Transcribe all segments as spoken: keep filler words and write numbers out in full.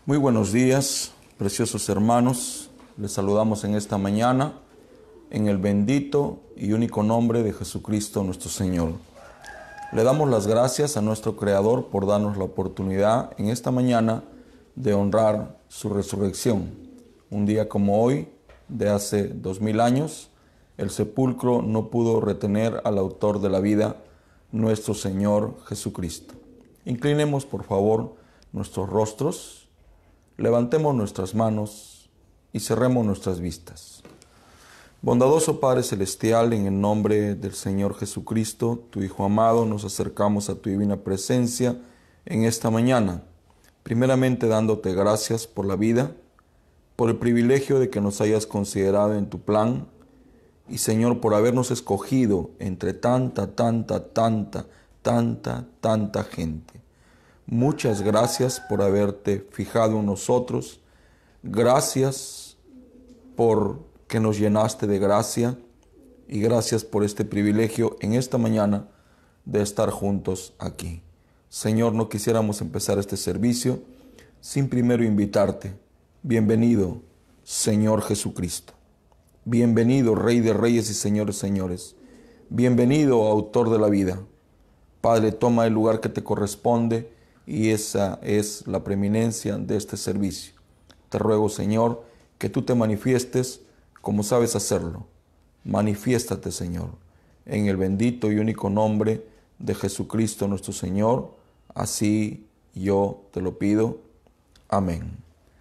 Muy buenos días, preciosos hermanos. Les saludamos en esta mañana en el bendito y único nombre de Jesucristo nuestro Señor. Le damos las gracias a nuestro Creador por darnos la oportunidad en esta mañana de honrar su resurrección. Un día como hoy, de hace dos mil años, el sepulcro no pudo retener al autor de la vida, nuestro Señor Jesucristo. Inclinemos por favor nuestros rostros, levantemos nuestras manos y cerremos nuestras vistas. Bondadoso Padre Celestial, en el nombre del Señor Jesucristo, tu Hijo amado, nos acercamos a tu divina presencia en esta mañana, primeramente dándote gracias por la vida, por el privilegio de que nos hayas considerado en tu plan, y Señor, por habernos escogido entre tanta, tanta, tanta, tanta, tanta gente. Muchas gracias por haberte fijado en nosotros. Gracias por que nos llenaste de gracia y gracias por este privilegio en esta mañana de estar juntos aquí. Señor, no quisiéramos empezar este servicio sin primero invitarte. Bienvenido, Señor Jesucristo. Bienvenido, Rey de Reyes y Señores Señores. Bienvenido, Autor de la vida. Padre, toma el lugar que te corresponde y esa es la preeminencia de este servicio. Te ruego, Señor, que tú te manifiestes como sabes hacerlo. Manifiéstate, Señor, en el bendito y único nombre de Jesucristo nuestro Señor. Así yo te lo pido. Amén.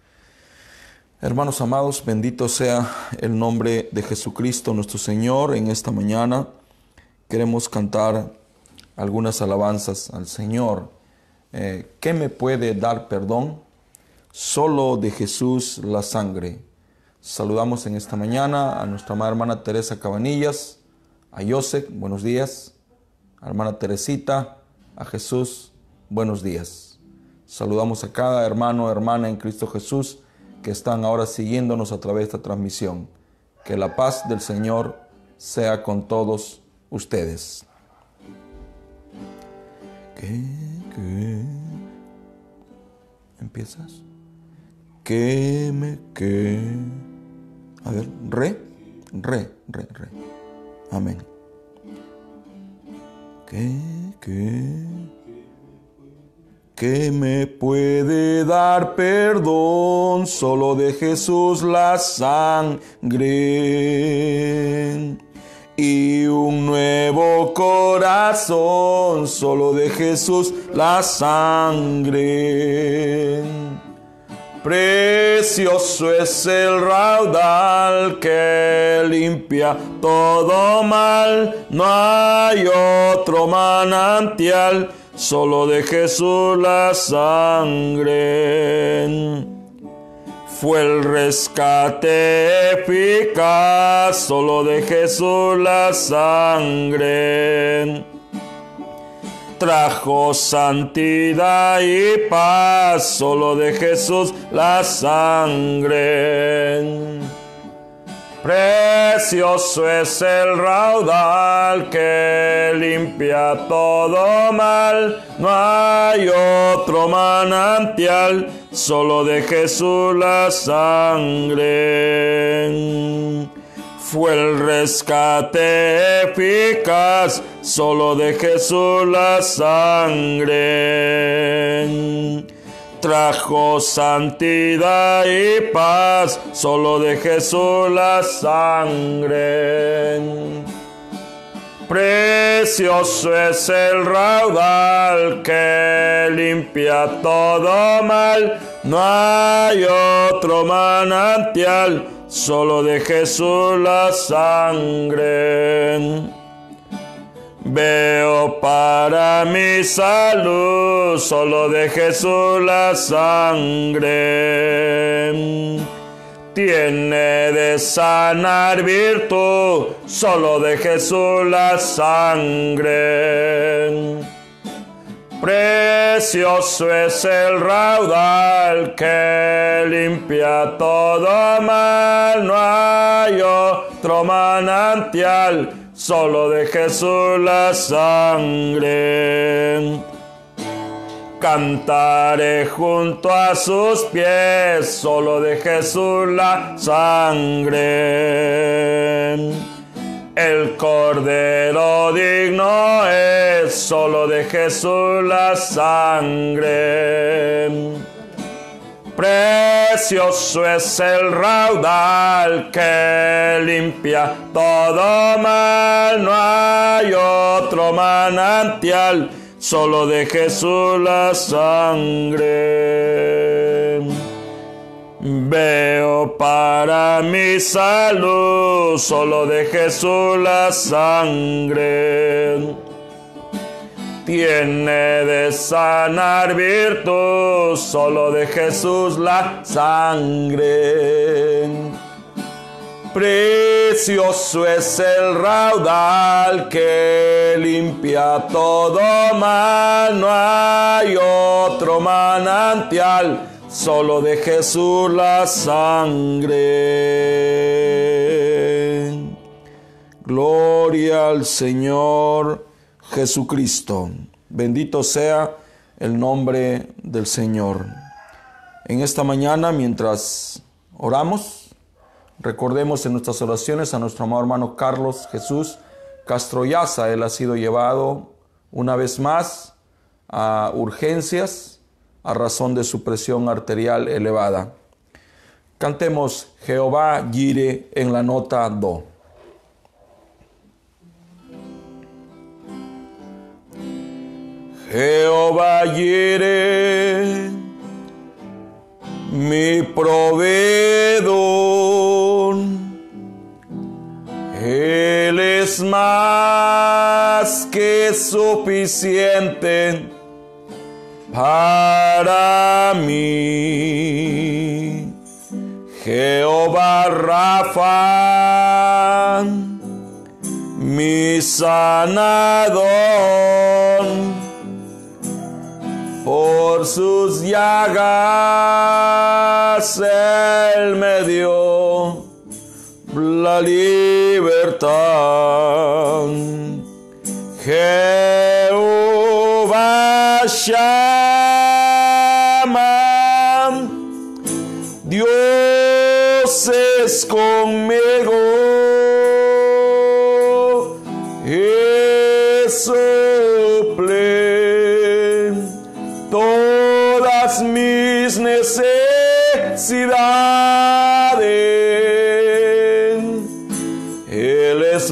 Hermanos amados, bendito sea el nombre de Jesucristo nuestro Señor. En esta mañana queremos cantar algunas alabanzas al Señor. Eh, ¿Qué me puede dar perdón? Solo de Jesús la sangre. Saludamos en esta mañana a nuestra amada hermana Teresa Cabanillas, a Joseph, buenos días, a hermana Teresita, a Jesús, buenos días. Saludamos a cada hermano o hermana en Cristo Jesús que están ahora siguiéndonos a través de esta transmisión. Que la paz del Señor sea con todos ustedes. ¿Qué? ¿Qué? ¿Empiezas? ¿Qué me qué? A ver, re, re, re, re. Amén. ¿Qué, qué? ¿Qué me puede dar perdón? Solo de Jesús la sangre. Y un nuevo corazón, solo de Jesús la sangre. Precioso es el raudal que limpia todo mal, no hay otro manantial, solo de Jesús la sangre. Fue el rescate eficaz, solo de Jesús la sangre. Trajo santidad y paz, solo de Jesús la sangre. Precioso es el raudal que limpia todo mal, no hay otro manantial, solo de Jesús la sangre. Fue el rescate eficaz, solo de Jesús la sangre. Trajo santidad y paz, solo de Jesús la sangre. Precioso es el raudal que limpia todo mal, no hay otro manantial, solo de Jesús la sangre. Veo para mi salud, solo de Jesús la sangre. Tiene de sanar virtud, solo de Jesús la sangre. Precioso es el raudal que limpia todo mal, no hay otro manantial, solo de Jesús la sangre. cantaré junto a sus pies, solo de Jesús la sangre. El Cordero digno es, solo de Jesús la sangre. Precioso es el raudal que limpia todo mal, no hay otro manantial, solo de Jesús la sangre. Veo para mi salud, solo de Jesús la sangre. Tiene de sanar virtud, solo de Jesús la sangre. Precioso es el raudal que limpia todo mal, no hay otro manantial, solo de Jesús la sangre. Gloria al Señor Jesucristo. Bendito sea el nombre del Señor. En esta mañana, mientras oramos, recordemos en nuestras oraciones a nuestro amado hermano Carlos Jesús Castrollaza. Él ha sido llevado una vez más a urgencias a razón de su presión arterial elevada. Cantemos Jehová Yire en la nota do. Jehová Yire, mi proveedor, Él es más que suficiente para mí. Jehová Rafa, mi sanador, por sus llagas Él me dio la libertad. Jehová Shammah, Dios es conmigo. Él suple todas mis necesidades. Él es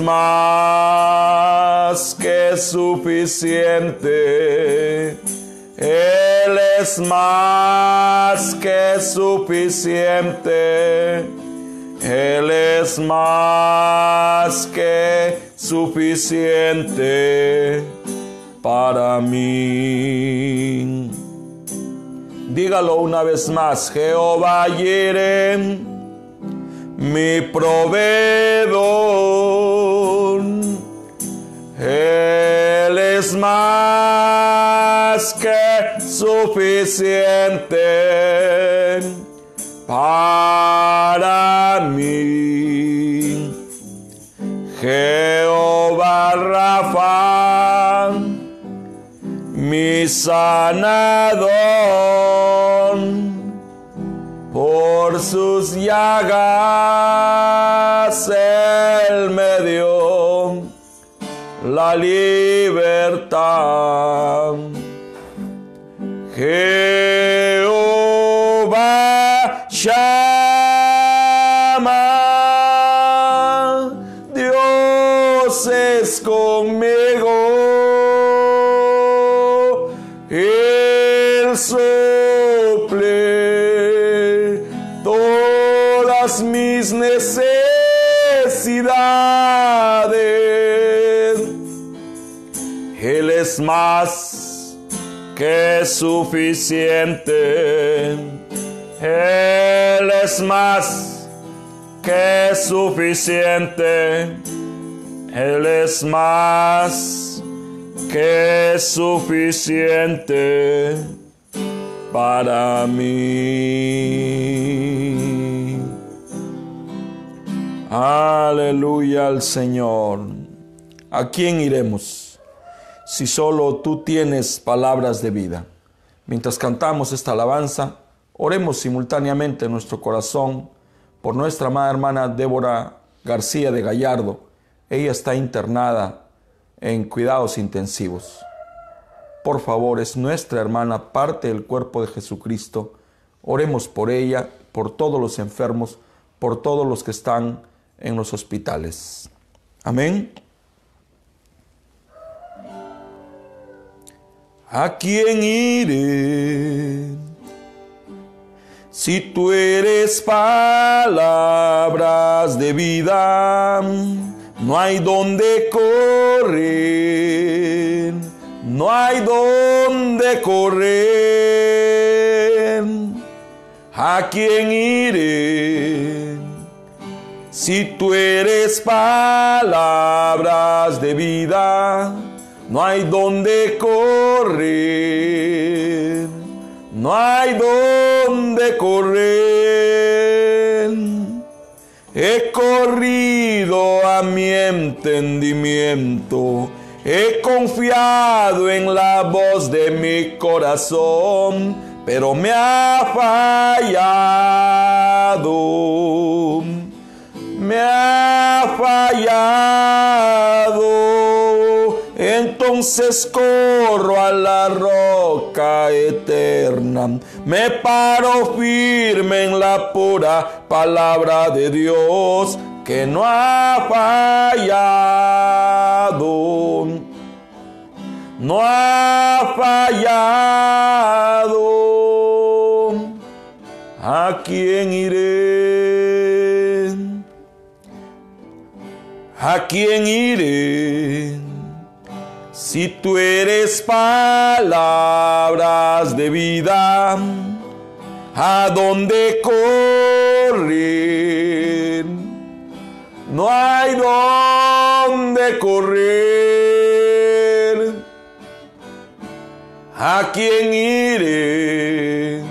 más que suficiente. Él es más que suficiente. Él es más que suficiente para mí. Dígalo una vez más. Jehová Yire, mi proveedor, Él es más que suficiente para mí. Jehová Rafa, mi sanador, por sus llagas Él me dio la libertad. Jehová Shammah, Dios es conmigo. Él suple todas mis necesidades. Él es más que suficiente. Él es más que suficiente. Él es más que suficiente para mí. Aleluya al Señor. ¿A quién iremos si solo tú tienes palabras de vida? Mientras cantamos esta alabanza, oremos simultáneamente en nuestro corazón por nuestra amada hermana Débora García de Gallardo. Ella está internada en cuidados intensivos. Por favor, es nuestra hermana, parte del cuerpo de Jesucristo. Oremos por ella, por todos los enfermos, por todos los que están en los hospitales. Amén. ¿A quién iré? Si tú eres palabras de vida, no hay donde correr, no hay donde correr. ¿A quién iré? Si tú eres palabras de vida, no hay donde correr, no hay donde correr. He corrido a mi entendimiento, he confiado en la voz de mi corazón, pero me ha fallado, me ha fallado. Entonces corro a la roca eterna, me paro firme en la pura palabra de Dios, que no ha fallado, no ha fallado. ¿A quién iré? ¿A quién iré? Si tú eres palabras de vida, ¿a dónde correr? No hay dónde correr. ¿A quién iré?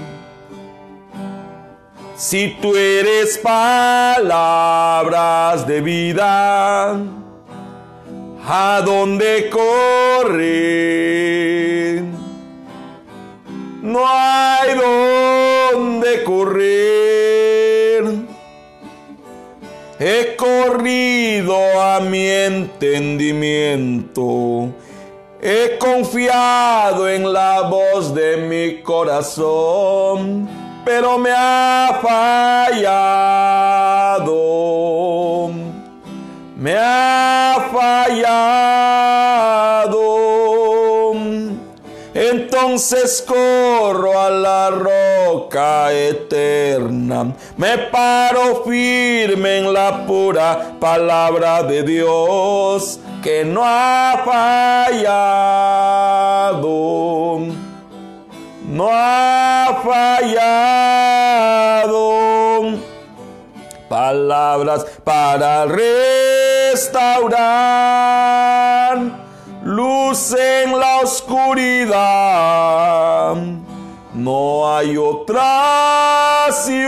Si tú eres palabras de vida, ¿a dónde correr? No hay dónde correr. He corrido a mi entendimiento, he confiado en la voz de mi corazón, pero me ha fallado, me ha fallado. Entonces corro a la roca eterna, me paro firme en la pura palabra de Dios, que no ha fallado, no ha fallado. Palabras para restaurar luz en la oscuridad. No hay otra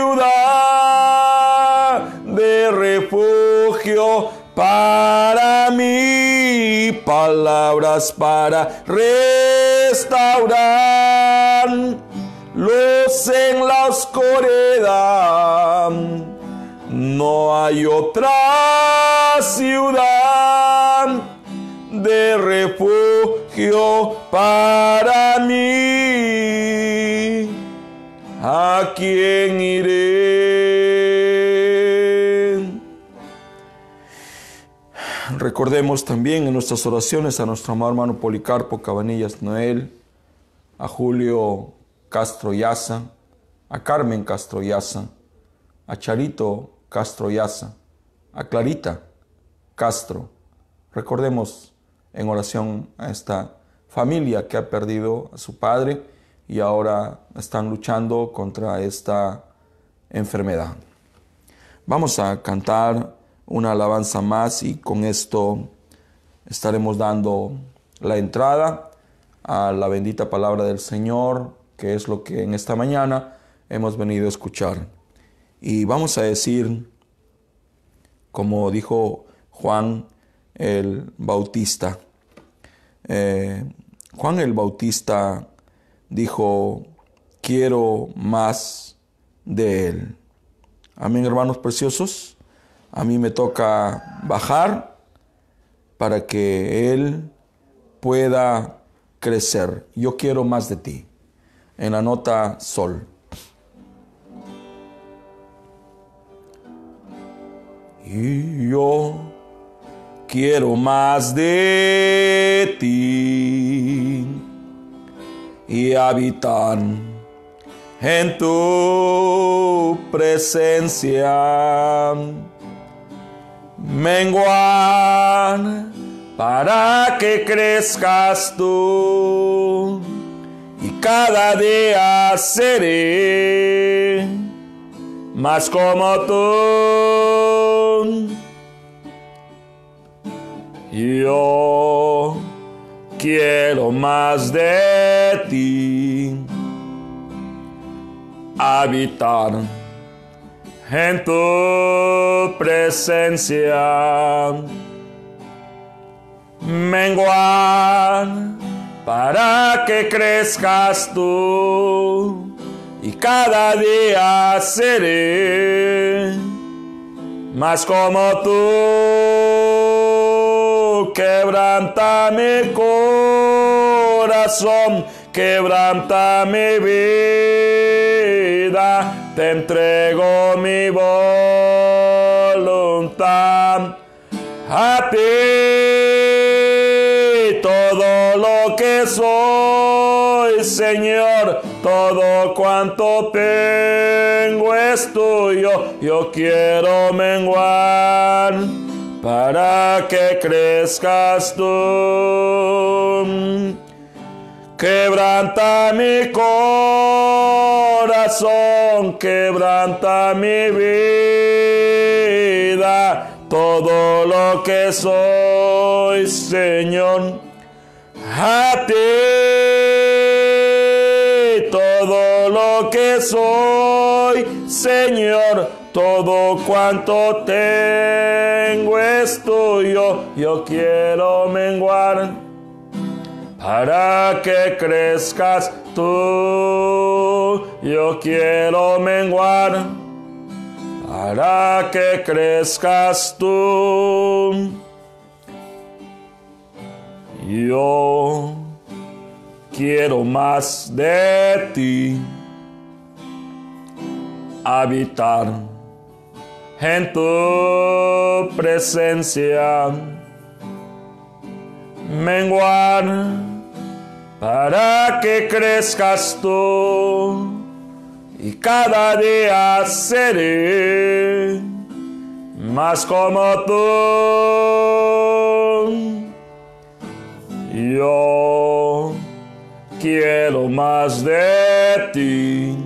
ciudad de refugio para mí. Palabras para restaurar luz en la oscuridad. No hay otra ciudad de refugio para mí. ¿A quién iré? Recordemos también en nuestras oraciones a nuestro amado hermano Policarpo Cabanillas Noel, a Julio Castro Yaza, a Carmen Castro Yaza, a Charito Castro Yaza, a Clarita Castro. Recordemos en oración a esta familia que ha perdido a su padre y ahora están luchando contra esta enfermedad. Vamos a cantar una alabanza más y con esto estaremos dando la entrada a la bendita palabra del Señor, que es lo que en esta mañana hemos venido a escuchar. Y vamos a decir, como dijo Juan el Bautista, eh, Juan el Bautista dijo: quiero más de Él. Amén, hermanos preciosos. A mí me toca bajar para que Él pueda crecer. Yo quiero más de ti. En la nota sol. Y yo quiero más de ti y habitar en tu presencia, menguar para que crezcas tú, y cada día seré más como tú. Yo quiero más de ti, habitar en tu presencia, menguar para que crezcas tú, y cada día seré más como tú. Quebranta mi corazón, quebranta mi vida, te entrego mi voluntad. A ti todo lo que soy, Señor, todo cuanto tengo es tuyo. Yo quiero menguar para que crezcas tú. Quebranta mi corazón, quebranta mi vida, todo lo que soy, Señor. A ti todo lo que soy, Señor, todo cuanto tengo es tuyo. Yo quiero menguar para que crezcas tú. Yo quiero menguar para que crezcas tú. Yo quiero más de ti, habitar en tu presencia, menguar para que crezcas tú, y cada día seré más como tú. Yo quiero más de ti,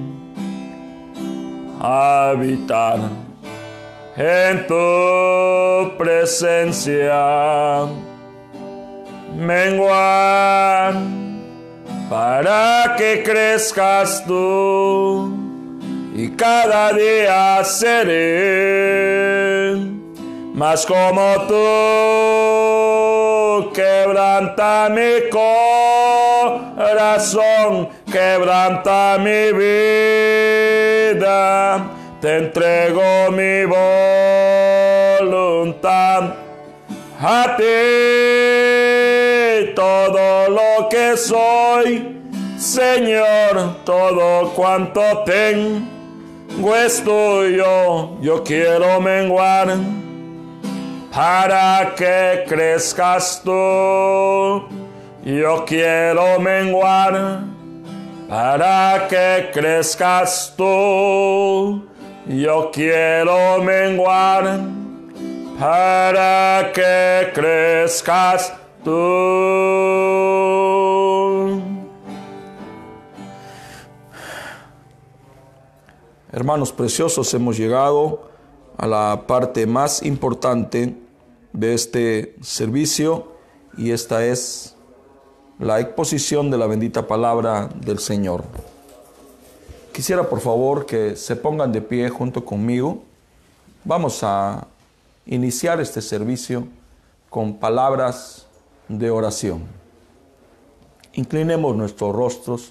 habitar en tu presencia, menguar para que crezcas tú, y cada día seré más como tú. Quebranta mi corazón, quebranta mi vida, te entrego mi voluntad. A ti todo lo que soy, Señor, todo cuanto tengo es tuyo. Yo quiero menguar para que crezcas tú. Yo quiero menguar para que crezcas tú. Yo quiero menguar para que crezcas tú. Hermanos preciosos, hemos llegado a la parte más importante de este servicio, y esta es la exposición de la bendita palabra del Señor. Quisiera por favor que se pongan de pie junto conmigo. Vamos a iniciar este servicio con palabras de oración. Inclinemos nuestros rostros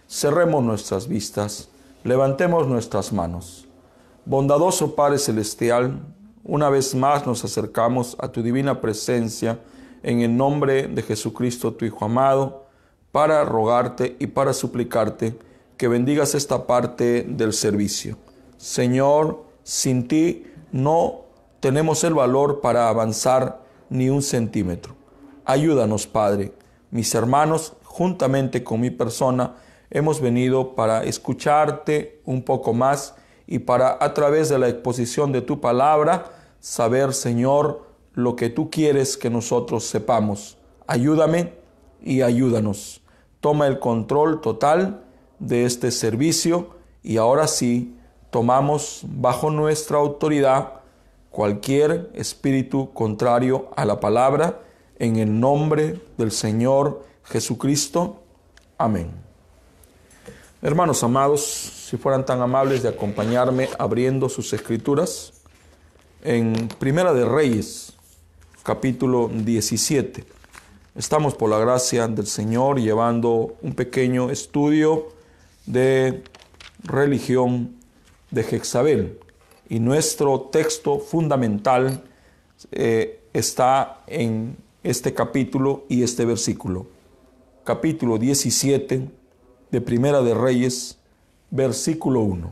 Cerremos nuestras vistas, levantemos nuestras manos. Bondadoso Padre Celestial, una vez más nos acercamos a tu divina presencia en el nombre de Jesucristo, tu Hijo amado, para rogarte y para suplicarte que bendigas esta parte del servicio. Señor, sin ti no tenemos el valor para avanzar ni un centímetro. Ayúdanos, Padre. Mis hermanos, juntamente con mi persona, hemos venido para escucharte un poco más y para, a través de la exposición de tu palabra, saber, Señor, lo que tú quieres que nosotros sepamos. Ayúdame y ayúdanos. Toma el control total de este servicio y ahora sí, tomamos bajo nuestra autoridad cualquier espíritu contrario a la palabra, en el nombre del Señor Jesucristo. Amén. Hermanos amados, si fueran tan amables de acompañarme abriendo sus escrituras en Primera de Reyes, capítulo diecisiete. Estamos por la gracia del Señor llevando un pequeño estudio de religión de Jezabel. Y nuestro texto fundamental eh, está en este capítulo y este versículo. Capítulo diecisiete de Primera de Reyes, versículo uno.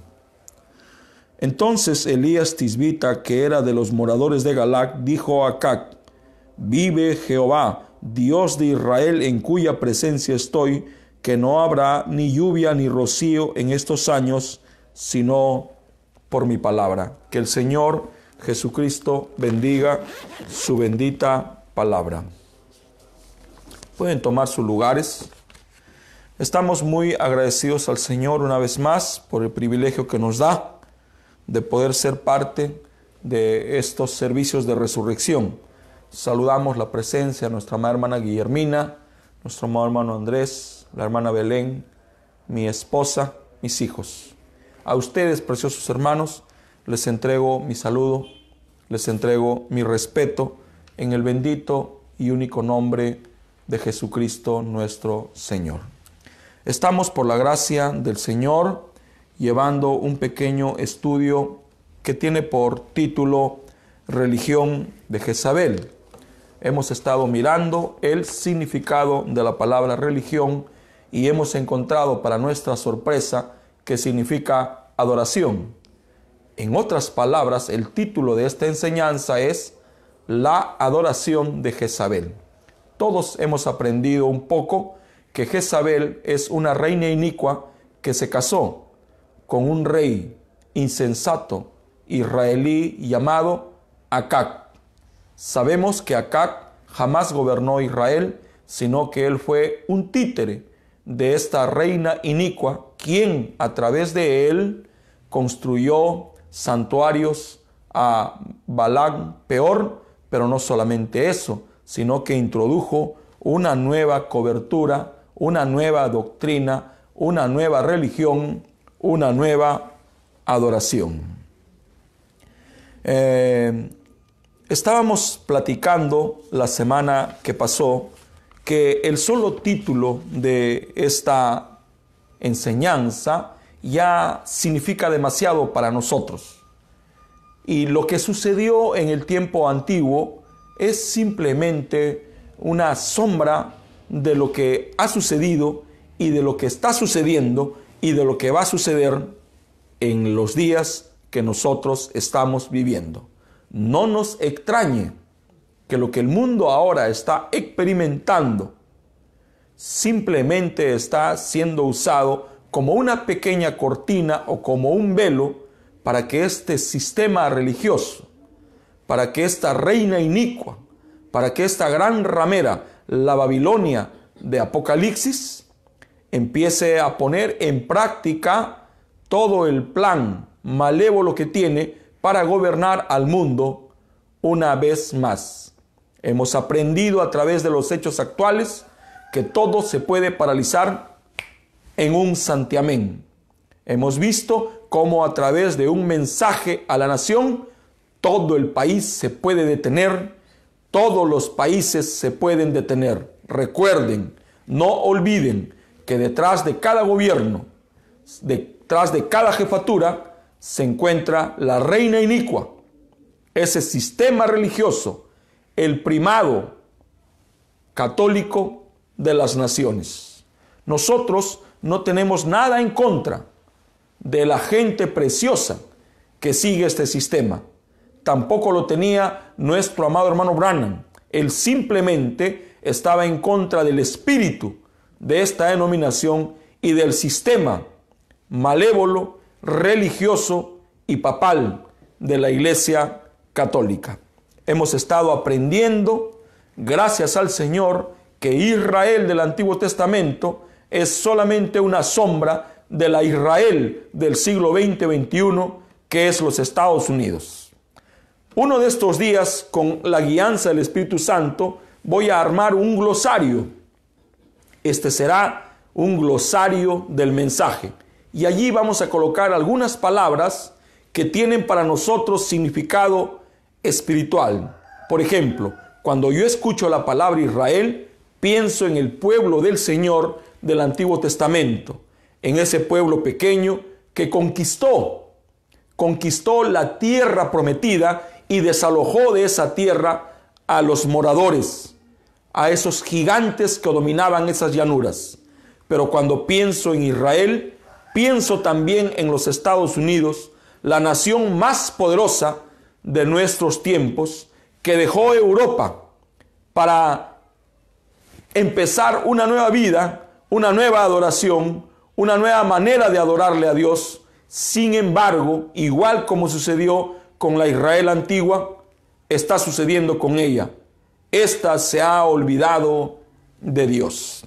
Entonces Elías Tisbita, que era de los moradores de Galac, dijo a Acac: vive Jehová, Dios de Israel, en cuya presencia estoy, que no habrá ni lluvia ni rocío en estos años, sino por mi palabra. Que el Señor Jesucristo bendiga su bendita palabra. Pueden tomar sus lugares. Estamos muy agradecidos al Señor una vez más por el privilegio que nos da de poder ser parte de estos servicios de resurrección. Saludamos la presencia de nuestra amada hermana Guillermina, nuestro amado hermano Andrés, la hermana Belén, mi esposa, mis hijos. A ustedes, preciosos hermanos, les entrego mi saludo, les entrego mi respeto en el bendito y único nombre de Jesucristo nuestro Señor. Estamos por la gracia del Señor llevando un pequeño estudio que tiene por título Religión de Jezabel. Hemos estado mirando el significado de la palabra religión y hemos encontrado, para nuestra sorpresa, que significa adoración. En otras palabras, el título de esta enseñanza es La adoración de Jezabel. Todos hemos aprendido un poco que Jezabel es una reina inicua que se casó con un rey insensato israelí llamado Acac. Sabemos que Acac jamás gobernó Israel, sino que él fue un títere de esta reina inicua, quien a través de él construyó santuarios a Balaam Peor, pero no solamente eso, sino que introdujo una nueva cobertura, una nueva doctrina, una nueva religión, una nueva adoración. Eh, estábamos platicando la semana que pasó que el solo título de esta enseñanza ya significa demasiado para nosotros. Y lo que sucedió en el tiempo antiguo es simplemente una sombra de lo que ha sucedido y de lo que está sucediendo y de lo que va a suceder en los días que nosotros estamos viviendo. No nos extrañe que lo que el mundo ahora está experimentando simplemente está siendo usado como una pequeña cortina o como un velo para que este sistema religioso, para que esta reina inicua, para que esta gran ramera, la Babilonia de Apocalipsis, empiece a poner en práctica todo el plan malévolo que tiene para gobernar al mundo una vez más. Hemos aprendido a través de los hechos actuales que todo se puede paralizar en un santiamén. Hemos visto cómo a través de un mensaje a la nación, todo el país se puede detener, todos los países se pueden detener. Recuerden, no olviden que detrás de cada gobierno, detrás de cada jefatura, se encuentra la reina inicua, ese sistema religioso, el primado católico de las naciones. Nosotros no tenemos nada en contra de la gente preciosa que sigue este sistema. Tampoco lo tenía nuestro amado hermano Branham. Él simplemente estaba en contra del espíritu de esta denominación y del sistema malévolo, religioso y papal de la Iglesia Católica. Hemos estado aprendiendo, gracias al Señor, que Israel del Antiguo Testamento es solamente una sombra de la Israel del siglo veinte veintiuno, que es los Estados Unidos. Uno de estos días, con la guianza del Espíritu Santo, voy a armar un glosario. Este será un glosario del mensaje. Y allí vamos a colocar algunas palabras que tienen para nosotros significado espiritual. Por ejemplo, cuando yo escucho la palabra Israel, pienso en el pueblo del Señor del Antiguo Testamento, en ese pueblo pequeño que conquistó, conquistó la tierra prometida y desalojó de esa tierra a los moradores, a esos gigantes que dominaban esas llanuras. Pero cuando pienso en Israel, pienso también en los Estados Unidos, la nación más poderosa de nuestros tiempos, que dejó Europa para empezar una nueva vida, una nueva adoración, una nueva manera de adorarle a Dios. Sin embargo, igual como sucedió con la Israel antigua, está sucediendo con ella. Esta se ha olvidado de Dios.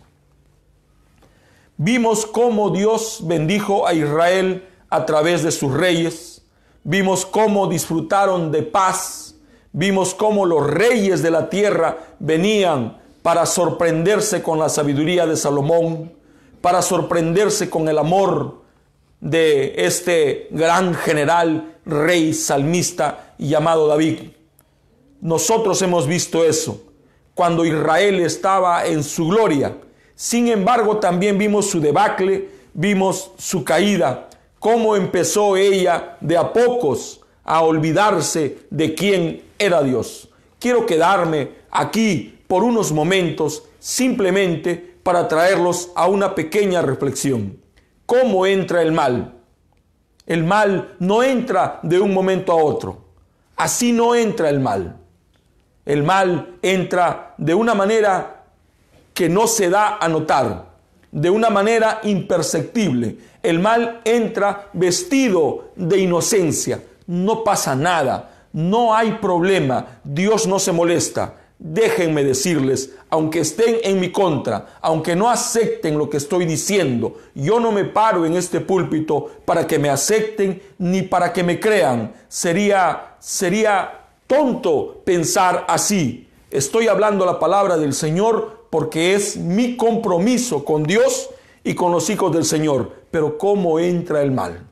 Vimos cómo Dios bendijo a Israel a través de sus reyes. Vimos cómo disfrutaron de paz. Vimos cómo los reyes de la tierra venían para sorprenderse con la sabiduría de Salomón, para sorprenderse con el amor de este gran general, rey, salmista llamado David. Nosotros hemos visto eso cuando Israel estaba en su gloria. Sin embargo, también vimos su debacle, vimos su caída, cómo empezó ella de a pocos a olvidarse de quién era Dios. Quiero quedarme aquí por unos momentos simplemente para traerlos a una pequeña reflexión. ¿Cómo entra el mal? El mal no entra de un momento a otro. Así no entra el mal. El mal entra de una manera que no se da a notar, de una manera imperceptible. El mal entra vestido de inocencia. No pasa nada, no hay problema, Dios no se molesta. Déjenme decirles, aunque estén en mi contra, aunque no acepten lo que estoy diciendo, yo no me paro en este púlpito para que me acepten ni para que me crean. Sería, sería tonto pensar así. Estoy hablando la palabra del Señor porque es mi compromiso con Dios y con los hijos del Señor. Pero ¿cómo entra el mal?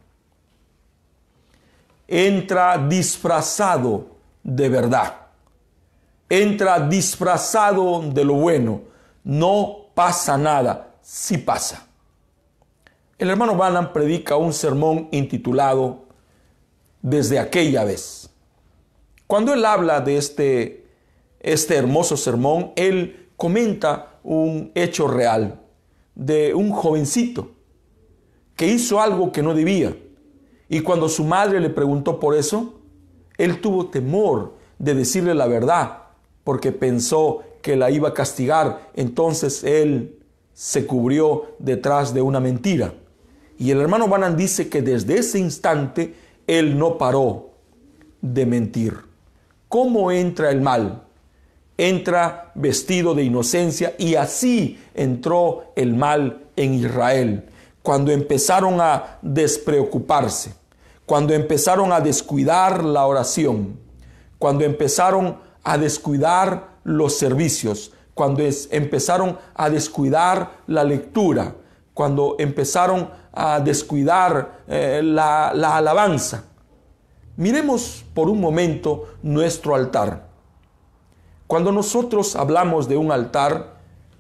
Entra disfrazado de verdad. Entra disfrazado de lo bueno. No pasa nada, sí pasa. El hermano Branham predica un sermón intitulado Desde aquella vez. Cuando él habla de este, este hermoso sermón, él comenta un hecho real de un jovencito que hizo algo que no debía. Y cuando su madre le preguntó por eso, él tuvo temor de decirle la verdad, porque pensó que la iba a castigar. Entonces él se cubrió detrás de una mentira. Y el hermano Branham dice que desde ese instante él no paró de mentir. ¿Cómo entra el mal? Entra vestido de inocencia, y así entró el mal en Israel. Cuando empezaron a despreocuparse, cuando empezaron a descuidar la oración, cuando empezaron a descuidar los servicios, cuando es, empezaron a descuidar la lectura, cuando empezaron a descuidar eh, la, la alabanza. Miremos por un momento nuestro altar. Cuando nosotros hablamos de un altar,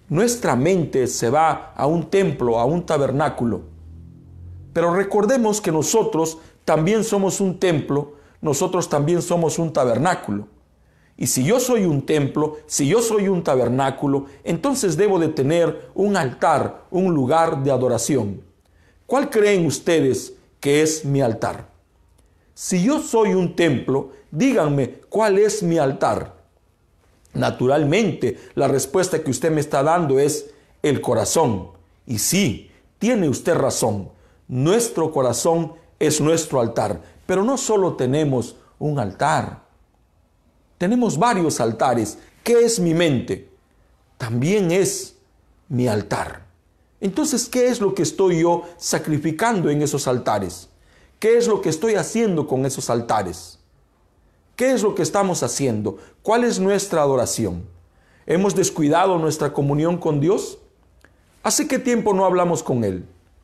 nuestra mente se va a un templo, a un tabernáculo. Pero recordemos que nosotros también somos un templo, nosotros también somos un tabernáculo. Y si yo soy un templo, si yo soy un tabernáculo, entonces debo de tener un altar, un lugar de adoración. ¿Cuál creen ustedes que es mi altar? Si yo soy un templo, díganme, ¿cuál es mi altar? Naturalmente, la respuesta que usted me está dando es el corazón. Y sí, tiene usted razón. Nuestro corazón es nuestro altar. Pero no solo tenemos un altar. Tenemos varios altares. ¿Qué es mi mente? También es mi altar. Entonces, ¿qué es lo que estoy yo sacrificando en esos altares? ¿Qué es lo que estoy haciendo con esos altares? ¿Qué es lo que estamos haciendo? ¿Cuál es nuestra adoración? ¿Hemos descuidado nuestra comunión con Dios? ¿Hace qué tiempo no hablamos con Él?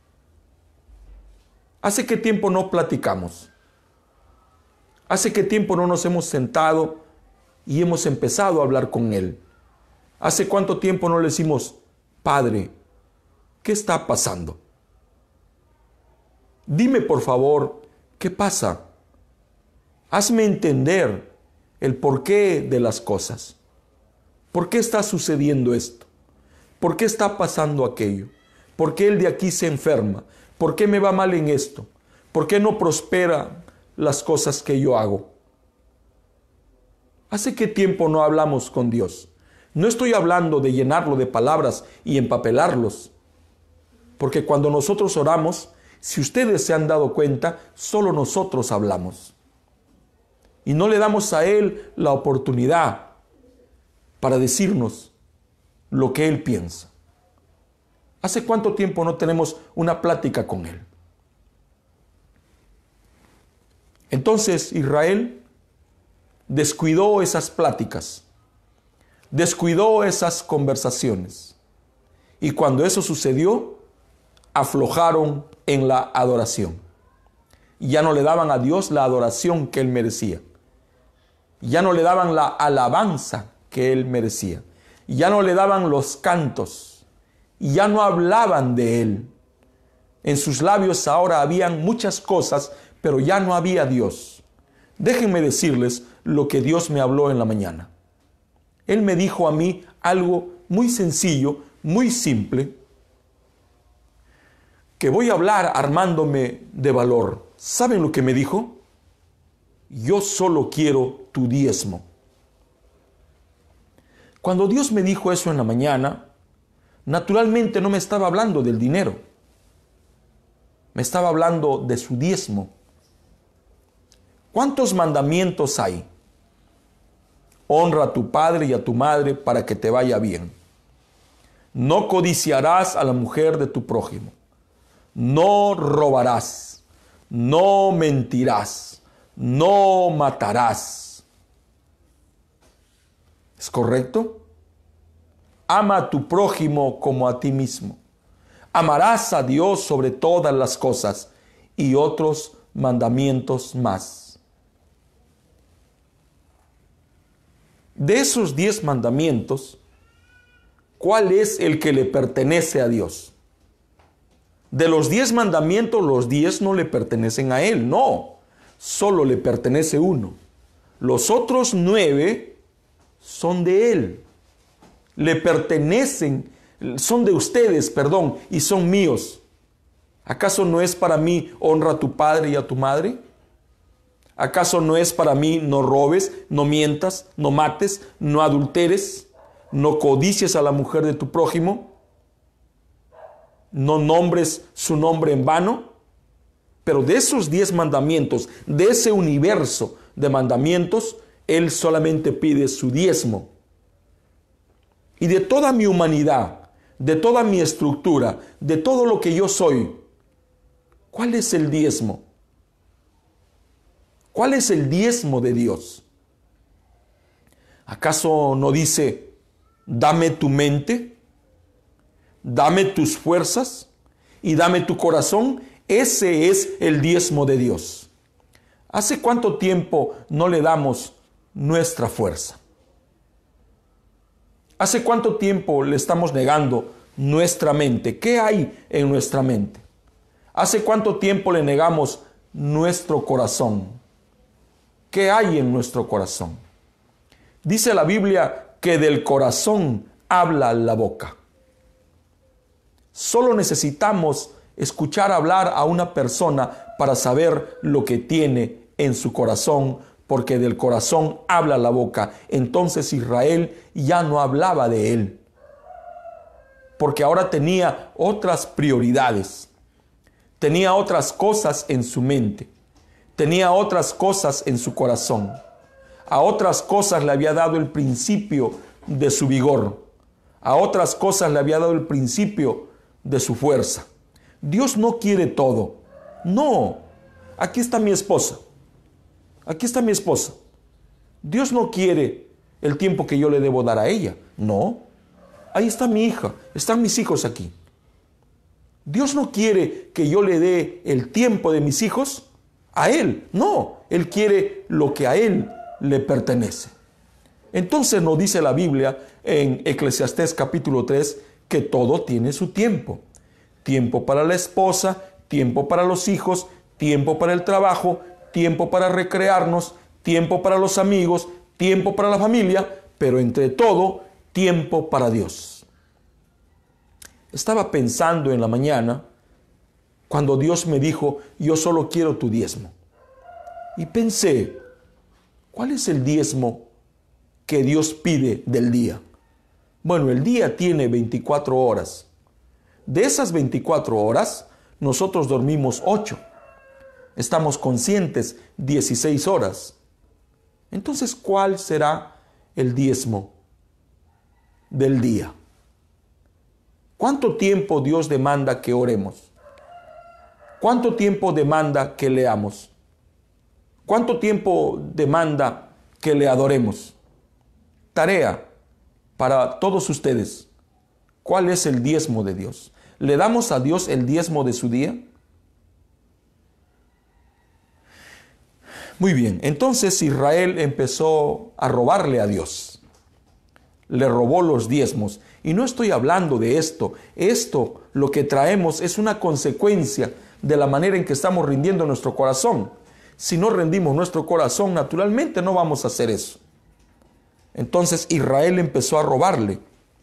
¿Hace qué tiempo no platicamos? ¿Hace qué tiempo no nos hemos sentado y hemos empezado a hablar con Él? ¿Hace cuánto tiempo no le decimos, Padre, ¿qué está pasando? Dime por favor, ¿qué pasa? Hazme entender el porqué de las cosas. ¿Por qué está sucediendo esto? ¿Por qué está pasando aquello? ¿Por qué el de aquí se enferma? ¿Por qué me va mal en esto? ¿Por qué no prosperan las cosas que yo hago? ¿Hace qué tiempo no hablamos con Dios? No estoy hablando de llenarlo de palabras y empapelarlos, porque cuando nosotros oramos, si ustedes se han dado cuenta, solo nosotros hablamos. Y no le damos a Él la oportunidad para decirnos lo que Él piensa. ¿Hace cuánto tiempo no tenemos una plática con Él? Entonces Israel descuidó esas pláticas, descuidó esas conversaciones. Y cuando eso sucedió, aflojaron en la adoración. Ya no le daban a Dios la adoración que Él merecía. Ya no le daban la alabanza que Él merecía. Ya no le daban los cantos. Ya no hablaban de Él. En sus labios ahora habían muchas cosas, pero ya no había Dios. Déjenme decirles lo que Dios me habló en la mañana. Él me dijo a mí algo muy sencillo, muy simple, que voy a hablar armándome de valor. ¿Saben lo que me dijo? Yo solo quiero tu diezmo. Cuando Dios me dijo eso en la mañana, naturalmente no me estaba hablando del dinero. Me estaba hablando de su diezmo. ¿Cuántos mandamientos hay? Honra a tu padre y a tu madre para que te vaya bien. No codiciarás a la mujer de tu prójimo. No robarás, no mentirás, no matarás. ¿Es correcto? Ama a tu prójimo como a ti mismo. Amarás a Dios sobre todas las cosas y otros mandamientos más. De esos diez mandamientos, ¿cuál es el que le pertenece a Dios? De los diez mandamientos, los diez no le pertenecen a Él, no. Solo le pertenece uno. Los otros nueve son de Él. Le pertenecen, son de ustedes, perdón, y son míos. ¿Acaso no es para mí honra a tu padre y a tu madre? ¿Acaso no es para mí no robes, no mientas, no mates, no adulteres, no codicies a la mujer de tu prójimo? No nombres su nombre en vano. Pero de esos diez mandamientos, de ese universo de mandamientos, Él solamente pide su diezmo. Y de toda mi humanidad, de toda mi estructura, de todo lo que yo soy, ¿cuál es el diezmo? ¿Cuál es el diezmo de Dios? ¿Acaso no dice, dame tu mente? Dame tus fuerzas y dame tu corazón. Ese es el diezmo de Dios. ¿Hace cuánto tiempo no le damos nuestra fuerza? ¿Hace cuánto tiempo le estamos negando nuestra mente? ¿Qué hay en nuestra mente? ¿Hace cuánto tiempo le negamos nuestro corazón? ¿Qué hay en nuestro corazón? Dice la Biblia que del corazón habla la boca. Solo necesitamos escuchar hablar a una persona para saber lo que tiene en su corazón, porque del corazón habla la boca. Entonces Israel ya no hablaba de él, porque ahora tenía otras prioridades, tenía otras cosas en su mente, tenía otras cosas en su corazón. A otras cosas le había dado el principio de su vigor, a otras cosas le había dado el principio de su fuerza. Dios no quiere todo. No, aquí está mi esposa. Aquí está mi esposa. Dios no quiere el tiempo que yo le debo dar a ella. No, ahí está mi hija, están mis hijos aquí. Dios no quiere que yo le dé el tiempo de mis hijos a Él. No, Él quiere lo que a Él le pertenece. Entonces nos dice la Biblia en Eclesiastés capítulo tres que todo tiene su tiempo. Tiempo para la esposa, tiempo para los hijos, tiempo para el trabajo, tiempo para recrearnos, tiempo para los amigos, tiempo para la familia, pero entre todo, tiempo para Dios. Estaba pensando en la mañana cuando Dios me dijo, yo solo quiero tu diezmo. Y pensé, ¿cuál es el diezmo que Dios pide del día? Bueno, el día tiene veinticuatro horas. De esas veinticuatro horas, nosotros dormimos ocho. Estamos conscientes dieciséis horas. Entonces, ¿cuál será el diezmo del día? ¿Cuánto tiempo Dios demanda que oremos? ¿Cuánto tiempo demanda que leamos? ¿Cuánto tiempo demanda que le adoremos? Tarea para todos ustedes. ¿Cuál es el diezmo de Dios? ¿Le damos a Dios el diezmo de su día? Muy bien, entonces Israel empezó a robarle a Dios. Le robó los diezmos. Y no estoy hablando de esto. Esto, lo que traemos, es una consecuencia de la manera en que estamos rindiendo nuestro corazón. Si no rendimos nuestro corazón, naturalmente no vamos a hacer eso. Entonces Israel empezó a robarle.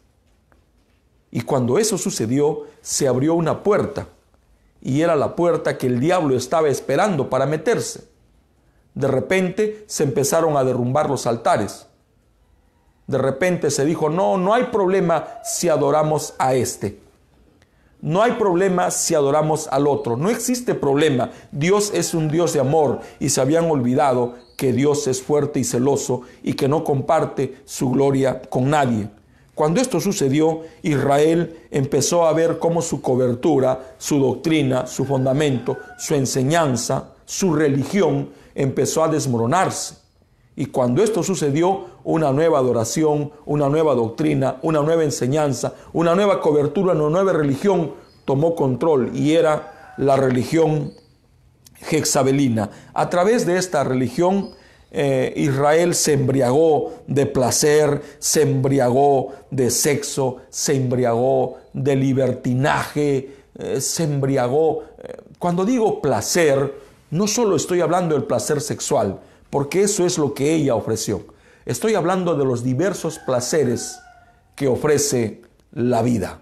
Y cuando eso sucedió, se abrió una puerta. Y era la puerta que el diablo estaba esperando para meterse. De repente se empezaron a derrumbar los altares. De repente se dijo, no, no hay problema si adoramos a este. No hay problema si adoramos al otro. No existe problema. Dios es un Dios de amor y se habían olvidado que Dios es fuerte y celoso y que no comparte su gloria con nadie. Cuando esto sucedió, Israel empezó a ver cómo su cobertura, su doctrina, su fundamento, su enseñanza, su religión empezó a desmoronarse. Y cuando esto sucedió, una nueva adoración, una nueva doctrina, una nueva enseñanza, una nueva cobertura, una nueva religión tomó control, y era la religión jezabelina. A través de esta religión, eh, Israel se embriagó de placer, se embriagó de sexo, se embriagó de libertinaje, eh, se embriagó. Eh, cuando digo placer, no solo estoy hablando del placer sexual, porque eso es lo que ella ofreció. Estoy hablando de los diversos placeres que ofrece la vida.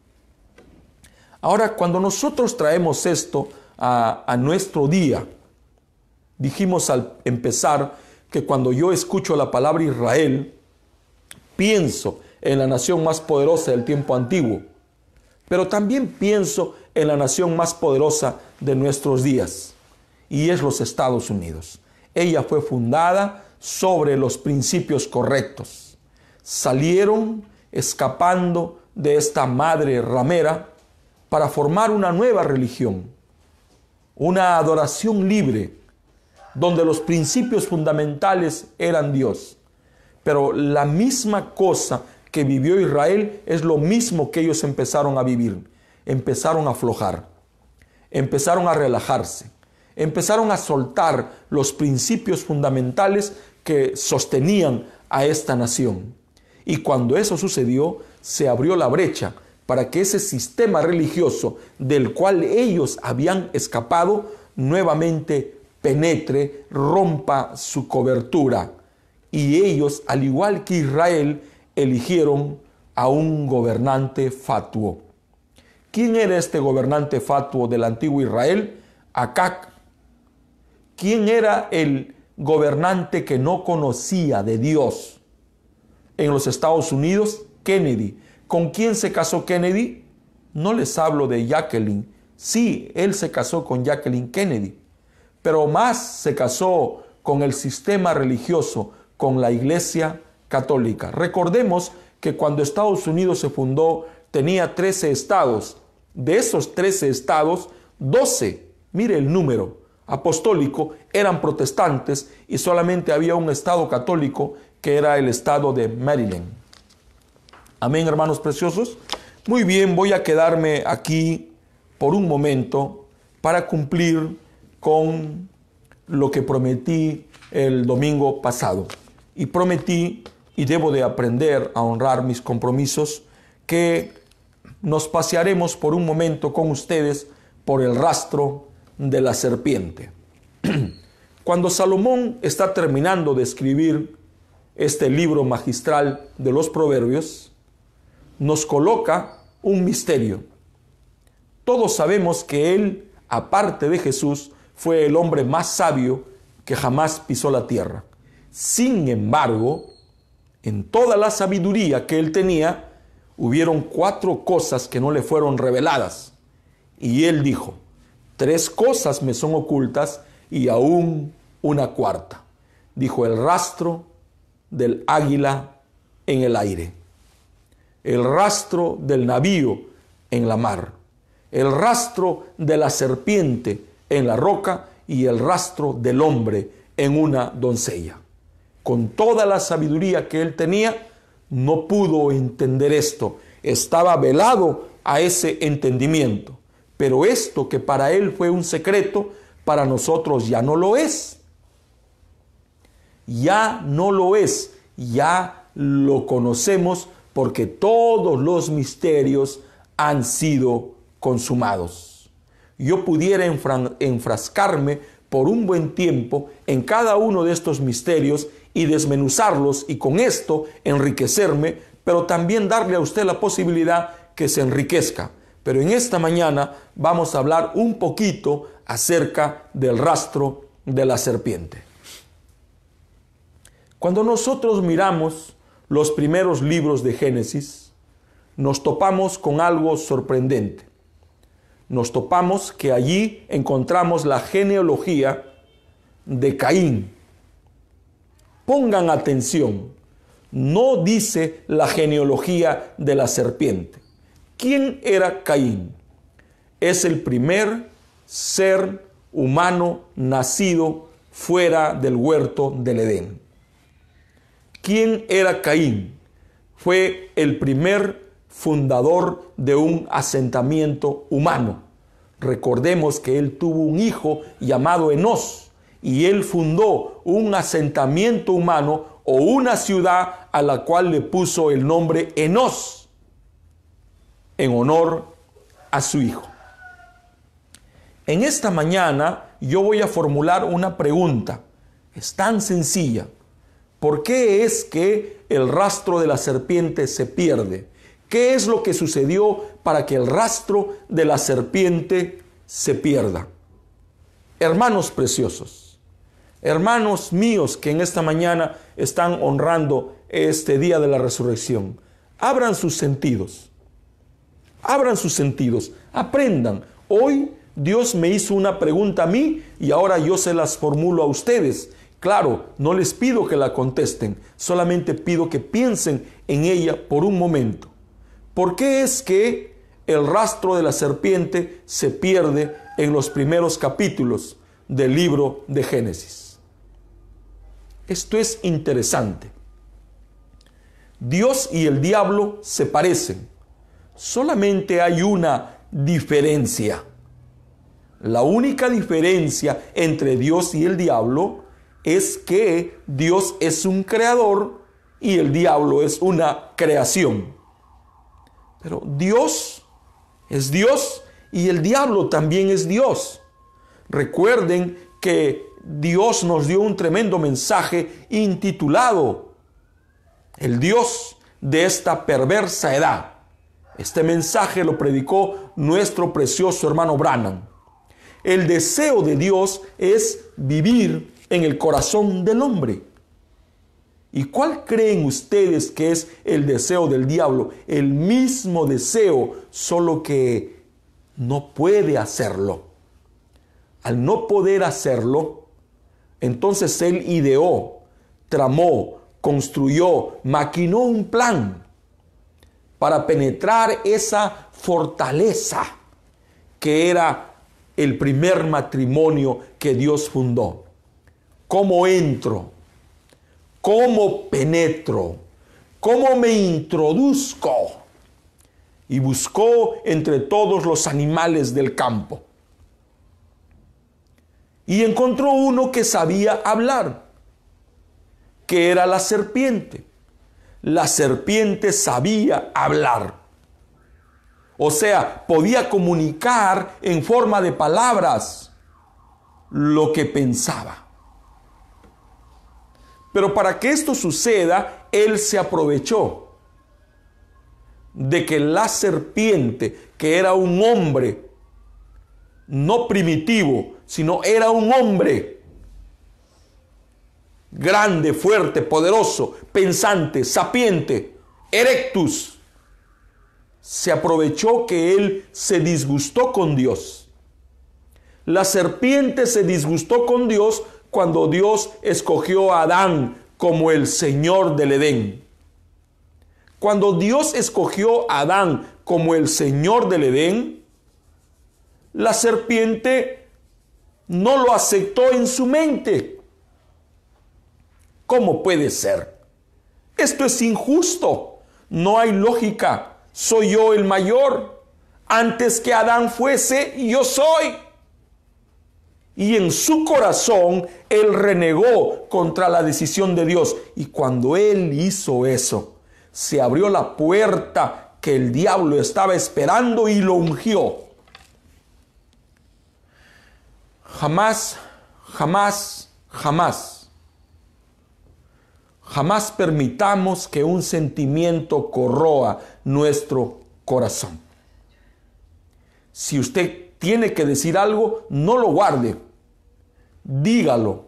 Ahora, cuando nosotros traemos esto a, a nuestro día, dijimos al empezar que cuando yo escucho la palabra Israel, pienso en la nación más poderosa del tiempo antiguo, pero también pienso en la nación más poderosa de nuestros días, y es los Estados Unidos. Ella fue fundada sobre los principios correctos. Salieron escapando de esta madre ramera para formar una nueva religión, una adoración libre, donde los principios fundamentales eran Dios. Pero la misma cosa que vivió Israel es lo mismo que ellos empezaron a vivir. Empezaron a aflojar, empezaron a relajarse. Empezaron a soltar los principios fundamentales que sostenían a esta nación. Y cuando eso sucedió, se abrió la brecha para que ese sistema religioso del cual ellos habían escapado nuevamente penetre, rompa su cobertura. Y ellos, al igual que Israel, eligieron a un gobernante fatuo. ¿Quién era este gobernante fatuo del antiguo Israel? Acac. ¿Quién era el gobernante que no conocía de Dios? En los Estados Unidos, Kennedy. ¿Con quién se casó Kennedy? No les hablo de Jacqueline. Sí, él se casó con Jacqueline Kennedy, pero más se casó con el sistema religioso, con la Iglesia Católica. Recordemos que cuando Estados Unidos se fundó, tenía trece estados. De esos trece estados, doce, mire el número, apostólico, eran protestantes y solamente había un estado católico que era el estado de Maryland. Amén, hermanos preciosos. Muy bien, voy a quedarme aquí por un momento para cumplir con lo que prometí el domingo pasado. Y prometí, y debo de aprender a honrar mis compromisos, que nos pasearemos por un momento con ustedes por el rastro de la serpiente. Cuando Salomón está terminando de escribir este libro magistral de los Proverbios, nos coloca un misterio. Todos sabemos que él, aparte de Jesús, fue el hombre más sabio que jamás pisó la tierra. Sin embargo, en toda la sabiduría que él tenía, hubieron cuatro cosas que no le fueron reveladas. Y él dijo, tres cosas me son ocultas y aún una cuarta. Dijo, el rastro del águila en el aire, el rastro del navío en la mar, el rastro de la serpiente en la roca y el rastro del hombre en una doncella. Con toda la sabiduría que él tenía, no pudo entender esto. Estaba velado a ese entendimiento. Pero esto que para él fue un secreto, para nosotros ya no lo es. Ya no lo es. Ya lo conocemos porque todos los misterios han sido consumados. Yo pudiera enfrascarme por un buen tiempo en cada uno de estos misterios y desmenuzarlos y con esto enriquecerme, pero también darle a usted la posibilidad que se enriquezca. Pero en esta mañana vamos a hablar un poquito acerca del rastro de la serpiente. Cuando nosotros miramos los primeros libros de Génesis, nos topamos con algo sorprendente. Nos topamos que allí encontramos la genealogía de Caín. Pongan atención, no dice la genealogía de la serpiente. ¿Quién era Caín? Es el primer ser humano nacido fuera del huerto del Edén. ¿Quién era Caín? Fue el primer fundador de un asentamiento humano. Recordemos que él tuvo un hijo llamado Enós y él fundó un asentamiento humano o una ciudad a la cual le puso el nombre Enós en honor a su hijo. En esta mañana yo voy a formular una pregunta. Es tan sencilla. ¿Por qué es que el rastro de la serpiente se pierde? ¿Qué es lo que sucedió para que el rastro de la serpiente se pierda? Hermanos preciosos, hermanos míos que en esta mañana están honrando este día de la resurrección, abran sus sentidos, abran sus sentidos, aprendan. Hoy Dios me hizo una pregunta a mí y ahora yo se las formulo a ustedes. Claro, no les pido que la contesten, solamente pido que piensen en ella por un momento. ¿Por qué es que el rastro de la serpiente se pierde en los primeros capítulos del libro de Génesis? Esto es interesante. Dios y el diablo se parecen. Solamente hay una diferencia. La única diferencia entre Dios y el diablo es que Dios es un creador y el diablo es una creación. Pero Dios es Dios y el diablo también es Dios. Recuerden que Dios nos dio un tremendo mensaje intitulado El Dios de esta perversa edad. Este mensaje lo predicó nuestro precioso hermano Branham. El deseo de Dios es vivir en el corazón del hombre. ¿Y cuál creen ustedes que es el deseo del diablo? El mismo deseo, solo que no puede hacerlo. Al no poder hacerlo, entonces él ideó, tramó, construyó, maquinó un plan para penetrar esa fortaleza que era el primer matrimonio que Dios fundó. ¿Cómo entro? ¿Cómo penetro? ¿Cómo me introduzco? Y buscó entre todos los animales del campo. Y encontró uno que sabía hablar, que era la serpiente. La serpiente sabía hablar. O sea, podía comunicar en forma de palabras lo que pensaba. Pero para que esto suceda, él se aprovechó de que la serpiente, que era un hombre, no primitivo, sino era un hombre grande, fuerte, poderoso, pensante, sapiente, erectus, se aprovechó que él se disgustó con Dios. La serpiente se disgustó con Dios cuando Dios escogió a Adán como el Señor del Edén. Cuando Dios escogió a Adán como el Señor del Edén, la serpiente no lo aceptó en su mente. ¿Cómo puede ser? Esto es injusto. No hay lógica. Soy yo el mayor. Antes que Adán fuese, yo soy. Y en su corazón, él renegó contra la decisión de Dios. Y cuando él hizo eso, se abrió la puerta que el diablo estaba esperando y lo ungió. Jamás, jamás, jamás, jamás permitamos que un sentimiento corroa nuestro corazón. Si usted tiene que decir algo, no lo guarde. Dígalo.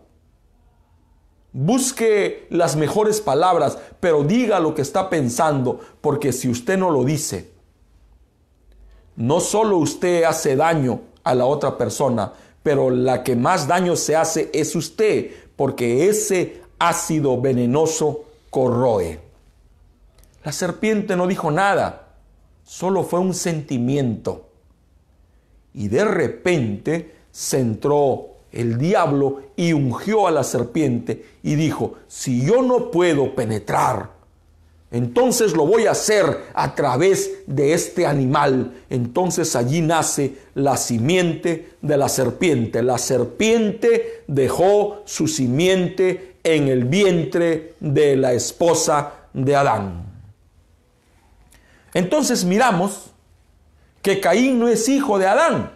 Busque las mejores palabras, pero diga lo que está pensando, porque si usted no lo dice, no solo usted hace daño a la otra persona, pero la que más daño se hace es usted, porque ese ácido venenoso corroe. La serpiente no dijo nada, solo fue un sentimiento. Y de repente se entró el diablo y ungió a la serpiente y dijo: si yo no puedo penetrar, entonces lo voy a hacer a través de este animal. Entonces allí nace la simiente de la serpiente. La serpiente dejó su simiente en el vientre de la esposa de Adán. Entonces miramos que Caín no es hijo de Adán.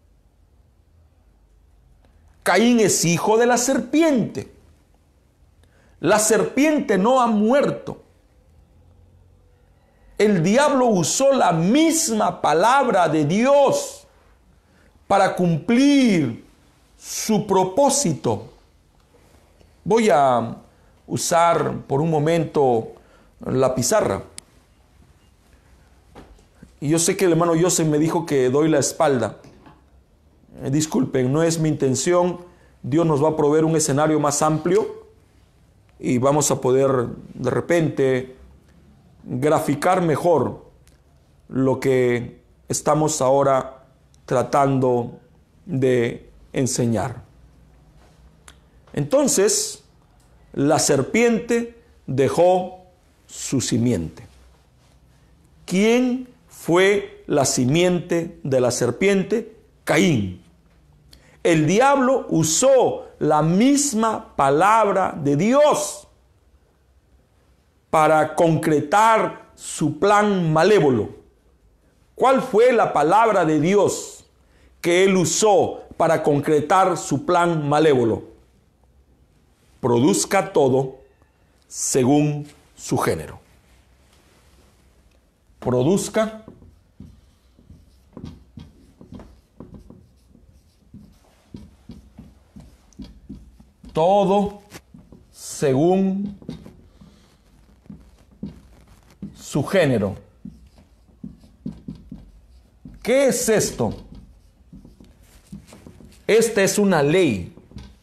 Caín es hijo de la serpiente. La serpiente no ha muerto. El diablo usó la misma palabra de Dios para cumplir su propósito. Voy a usar por un momento la pizarra. Y yo sé que el hermano Joseph me dijo que doy la espalda. Eh, disculpen, no es mi intención. Dios nos va a proveer un escenario más amplio y vamos a poder de repente graficar mejor lo que estamos ahora tratando de enseñar. Entonces, la serpiente dejó su simiente. ¿Quién fue la simiente de la serpiente? Caín. El diablo usó la misma palabra de Dios para concretar su plan malévolo. ¿Cuál fue la palabra de Dios que él usó para concretar su plan malévolo? Produzca todo según su género. Produzca todo según su género. ¿Qué es esto? Esta es una ley.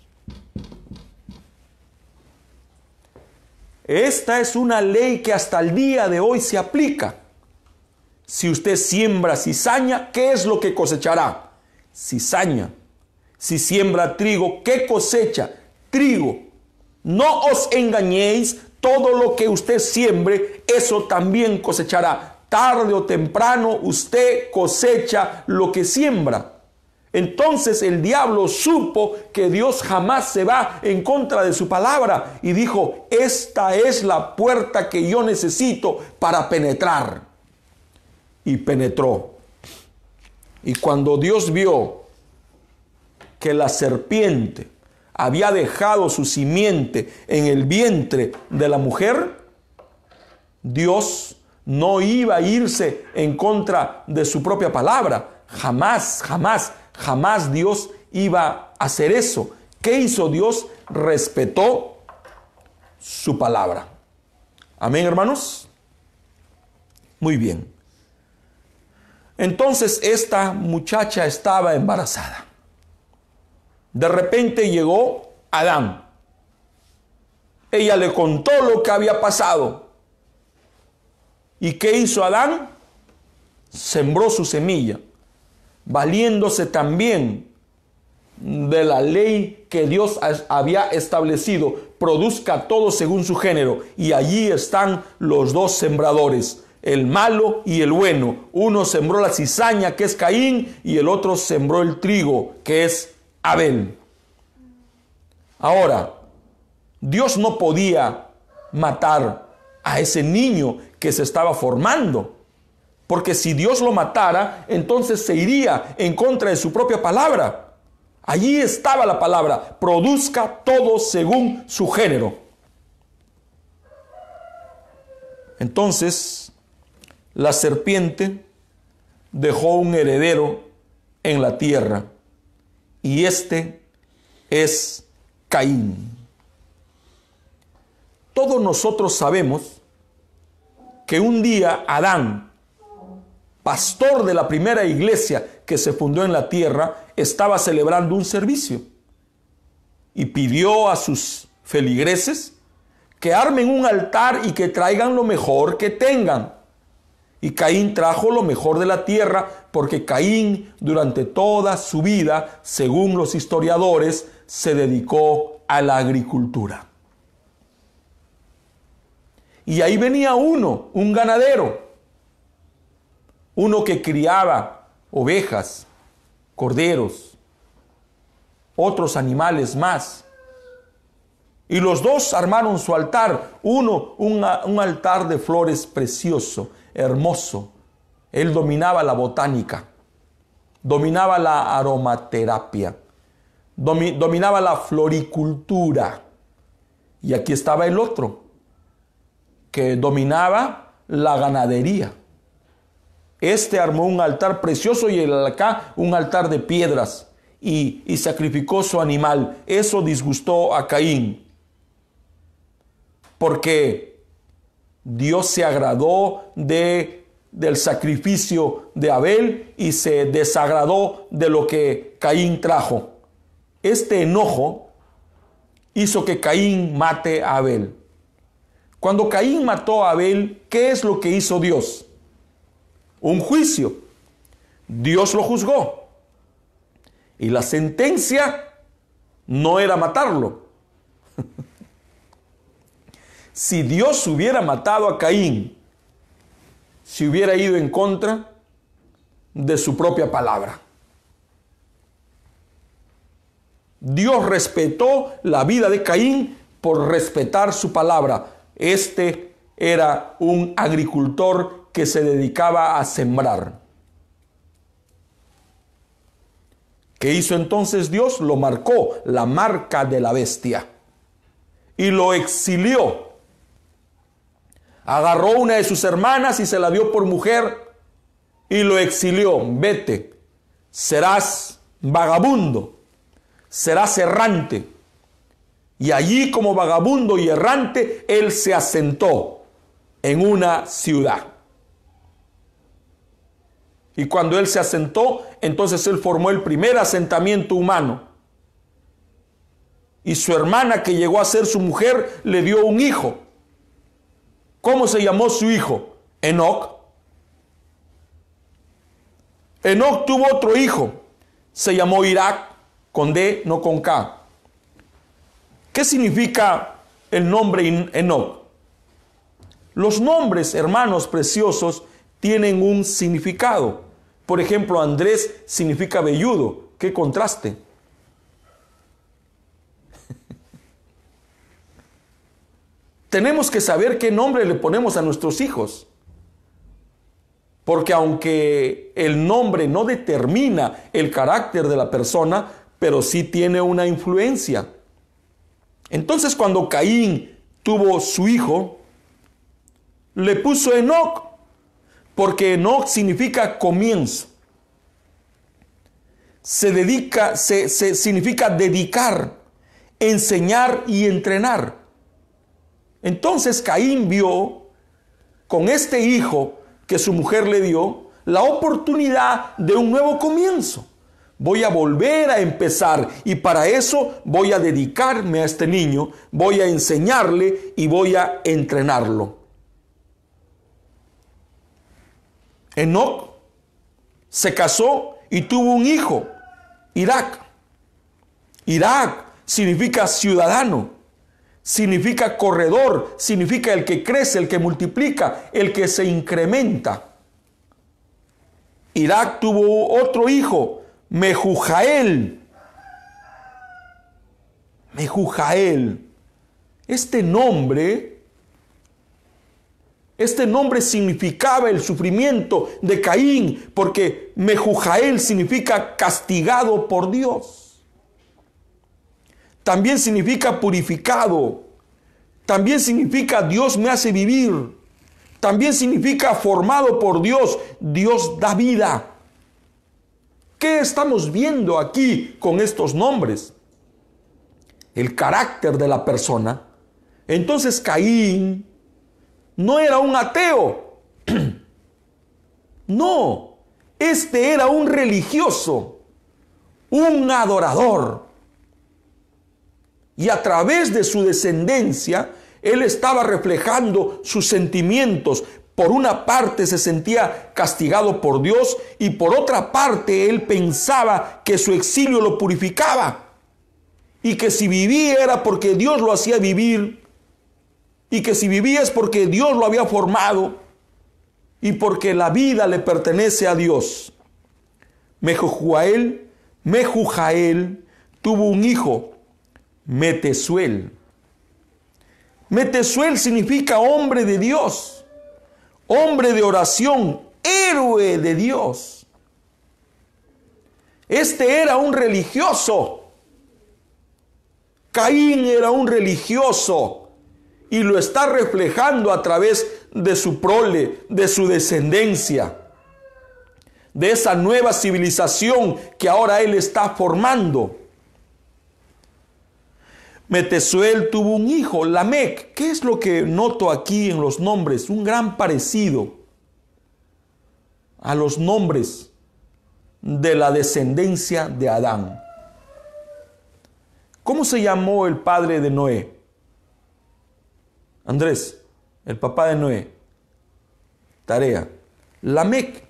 Esta es una ley que hasta el día de hoy se aplica. Si usted siembra cizaña, ¿qué es lo que cosechará? Cizaña. Si siembra trigo, ¿qué cosecha? Trigo. No os engañéis, todo lo que usted siembre, eso también cosechará. Tarde o temprano usted cosecha lo que siembra. Entonces el diablo supo que Dios jamás se va en contra de su palabra y dijo, esta es la puerta que yo necesito para penetrar. Y penetró. Y cuando Dios vio que la serpiente había dejado su simiente en el vientre de la mujer, Dios no iba a irse en contra de su propia palabra. Jamás, jamás, jamás Dios iba a hacer eso. ¿Qué hizo Dios? Respetó su palabra. Amén, hermanos. Muy bien. Entonces esta muchacha estaba embarazada. De repente llegó Adán. Ella le contó lo que había pasado. ¿Y qué hizo Adán? Sembró su semilla, valiéndose también de la ley que Dios había establecido. Produzca todo según su género. Y allí están los dos sembradores, el malo y el bueno. Uno sembró la cizaña, que es Caín, y el otro sembró el trigo, que es Abel. Ahora, Dios no podía matar a ese niño que se estaba formando, porque si Dios lo matara, entonces se iría en contra de su propia palabra. Allí estaba la palabra, produzca todo según su género. Entonces, la serpiente dejó un heredero en la tierra, y este es Caín. Todos nosotros sabemos que un día Adán, pastor de la primera iglesia que se fundó en la tierra, estaba celebrando un servicio y pidió a sus feligreses que armen un altar y que traigan lo mejor que tengan. Y Caín trajo lo mejor de la tierra, porque Caín durante toda su vida, según los historiadores, se dedicó a la agricultura. Y ahí venía uno, un ganadero, uno que criaba ovejas, corderos, otros animales más. Y los dos armaron su altar, uno una, un altar de flores precioso, hermoso. Él dominaba la botánica, dominaba la aromaterapia, domi, dominaba la floricultura. Y aquí estaba el otro, que dominaba la ganadería. Este armó un altar precioso y el acá un altar de piedras y, y sacrificó su animal. Eso disgustó a Caín, porque Dios se agradó de, del sacrificio de Abel y se desagradó de lo que Caín trajo. Este enojo hizo que Caín mate a Abel. Cuando Caín mató a Abel, ¿qué es lo que hizo Dios? Un juicio. Dios lo juzgó. Y la sentencia no era matarlo. Si Dios hubiera matado a Caín, se hubiera ido en contra de su propia palabra. Dios respetó la vida de Caín por respetar su palabra. Este era un agricultor que se dedicaba a sembrar. ¿Qué hizo entonces Dios? Lo marcó, la marca de la bestia, y lo exilió. Agarró una de sus hermanas y se la dio por mujer y lo exilió. Vete, serás vagabundo, serás errante. Y allí, como vagabundo y errante, él se asentó en una ciudad. Y cuando él se asentó, entonces él formó el primer asentamiento humano. Y su hermana, que llegó a ser su mujer, le dio un hijo. ¿Cómo se llamó su hijo? Enoc. Enoc tuvo otro hijo. Se llamó Irak, con D, no con K. ¿Qué significa el nombre Enoc? Los nombres, hermanos preciosos, tienen un significado. Por ejemplo, Andrés significa velludo. ¡Qué contraste! Tenemos que saber qué nombre le ponemos a nuestros hijos. Porque aunque el nombre no determina el carácter de la persona, pero sí tiene una influencia. Entonces, cuando Caín tuvo su hijo, le puso Enoc, porque Enoc significa comienzo. Se dedica, se, se significa dedicar, enseñar y entrenar. Entonces Caín vio con este hijo que su mujer le dio la oportunidad de un nuevo comienzo. Voy a volver a empezar y para eso voy a dedicarme a este niño, voy a enseñarle y voy a entrenarlo. Enoc se casó y tuvo un hijo, Irak. Irak significa ciudadano, significa corredor, significa el que crece, el que multiplica, el que se incrementa. Irak tuvo otro hijo, Mehujael. Mehujael. Este nombre, este nombre significaba el sufrimiento de Caín, porque Mehujael significa castigado por Dios. También significa purificado. También significa Dios me hace vivir. También significa formado por Dios. Dios da vida. ¿Qué estamos viendo aquí con estos nombres? El carácter de la persona. Entonces Caín no era un ateo. No, este era un religioso, un adorador. Y a través de su descendencia, él estaba reflejando sus sentimientos. Por una parte se sentía castigado por Dios y por otra parte él pensaba que su exilio lo purificaba y que si vivía era porque Dios lo hacía vivir y que si vivía es porque Dios lo había formado y porque la vida le pertenece a Dios. Mehujael, Mehujael tuvo un hijo, Metesuel. Metesuel significa hombre de Dios, hombre de oración, héroe de Dios. Este era un religioso. Caín era un religioso y lo está reflejando a través de su prole, de su descendencia, de esa nueva civilización que ahora él está formando. Metesuel tuvo un hijo, Lamec. ¿Qué es lo que noto aquí en los nombres? Un gran parecido a los nombres de la descendencia de Adán. ¿Cómo se llamó el padre de Noé? Andrés, el papá de Noé. Tarea. Lamec.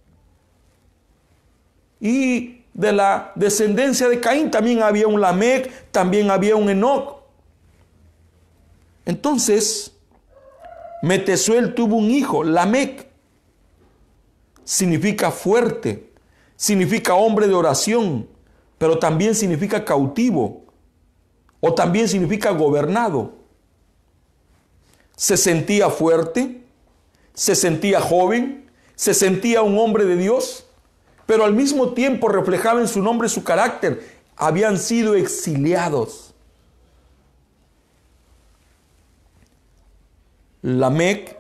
Y de la descendencia de Caín también había un Lamec, también había un Enoc. Entonces, Metesuel tuvo un hijo, Lamec. Significa fuerte, significa hombre de oración, pero también significa cautivo, o también significa gobernado. Se sentía fuerte, se sentía joven, se sentía un hombre de Dios, pero al mismo tiempo reflejaba en su nombre su carácter. Habían sido exiliados. Lamec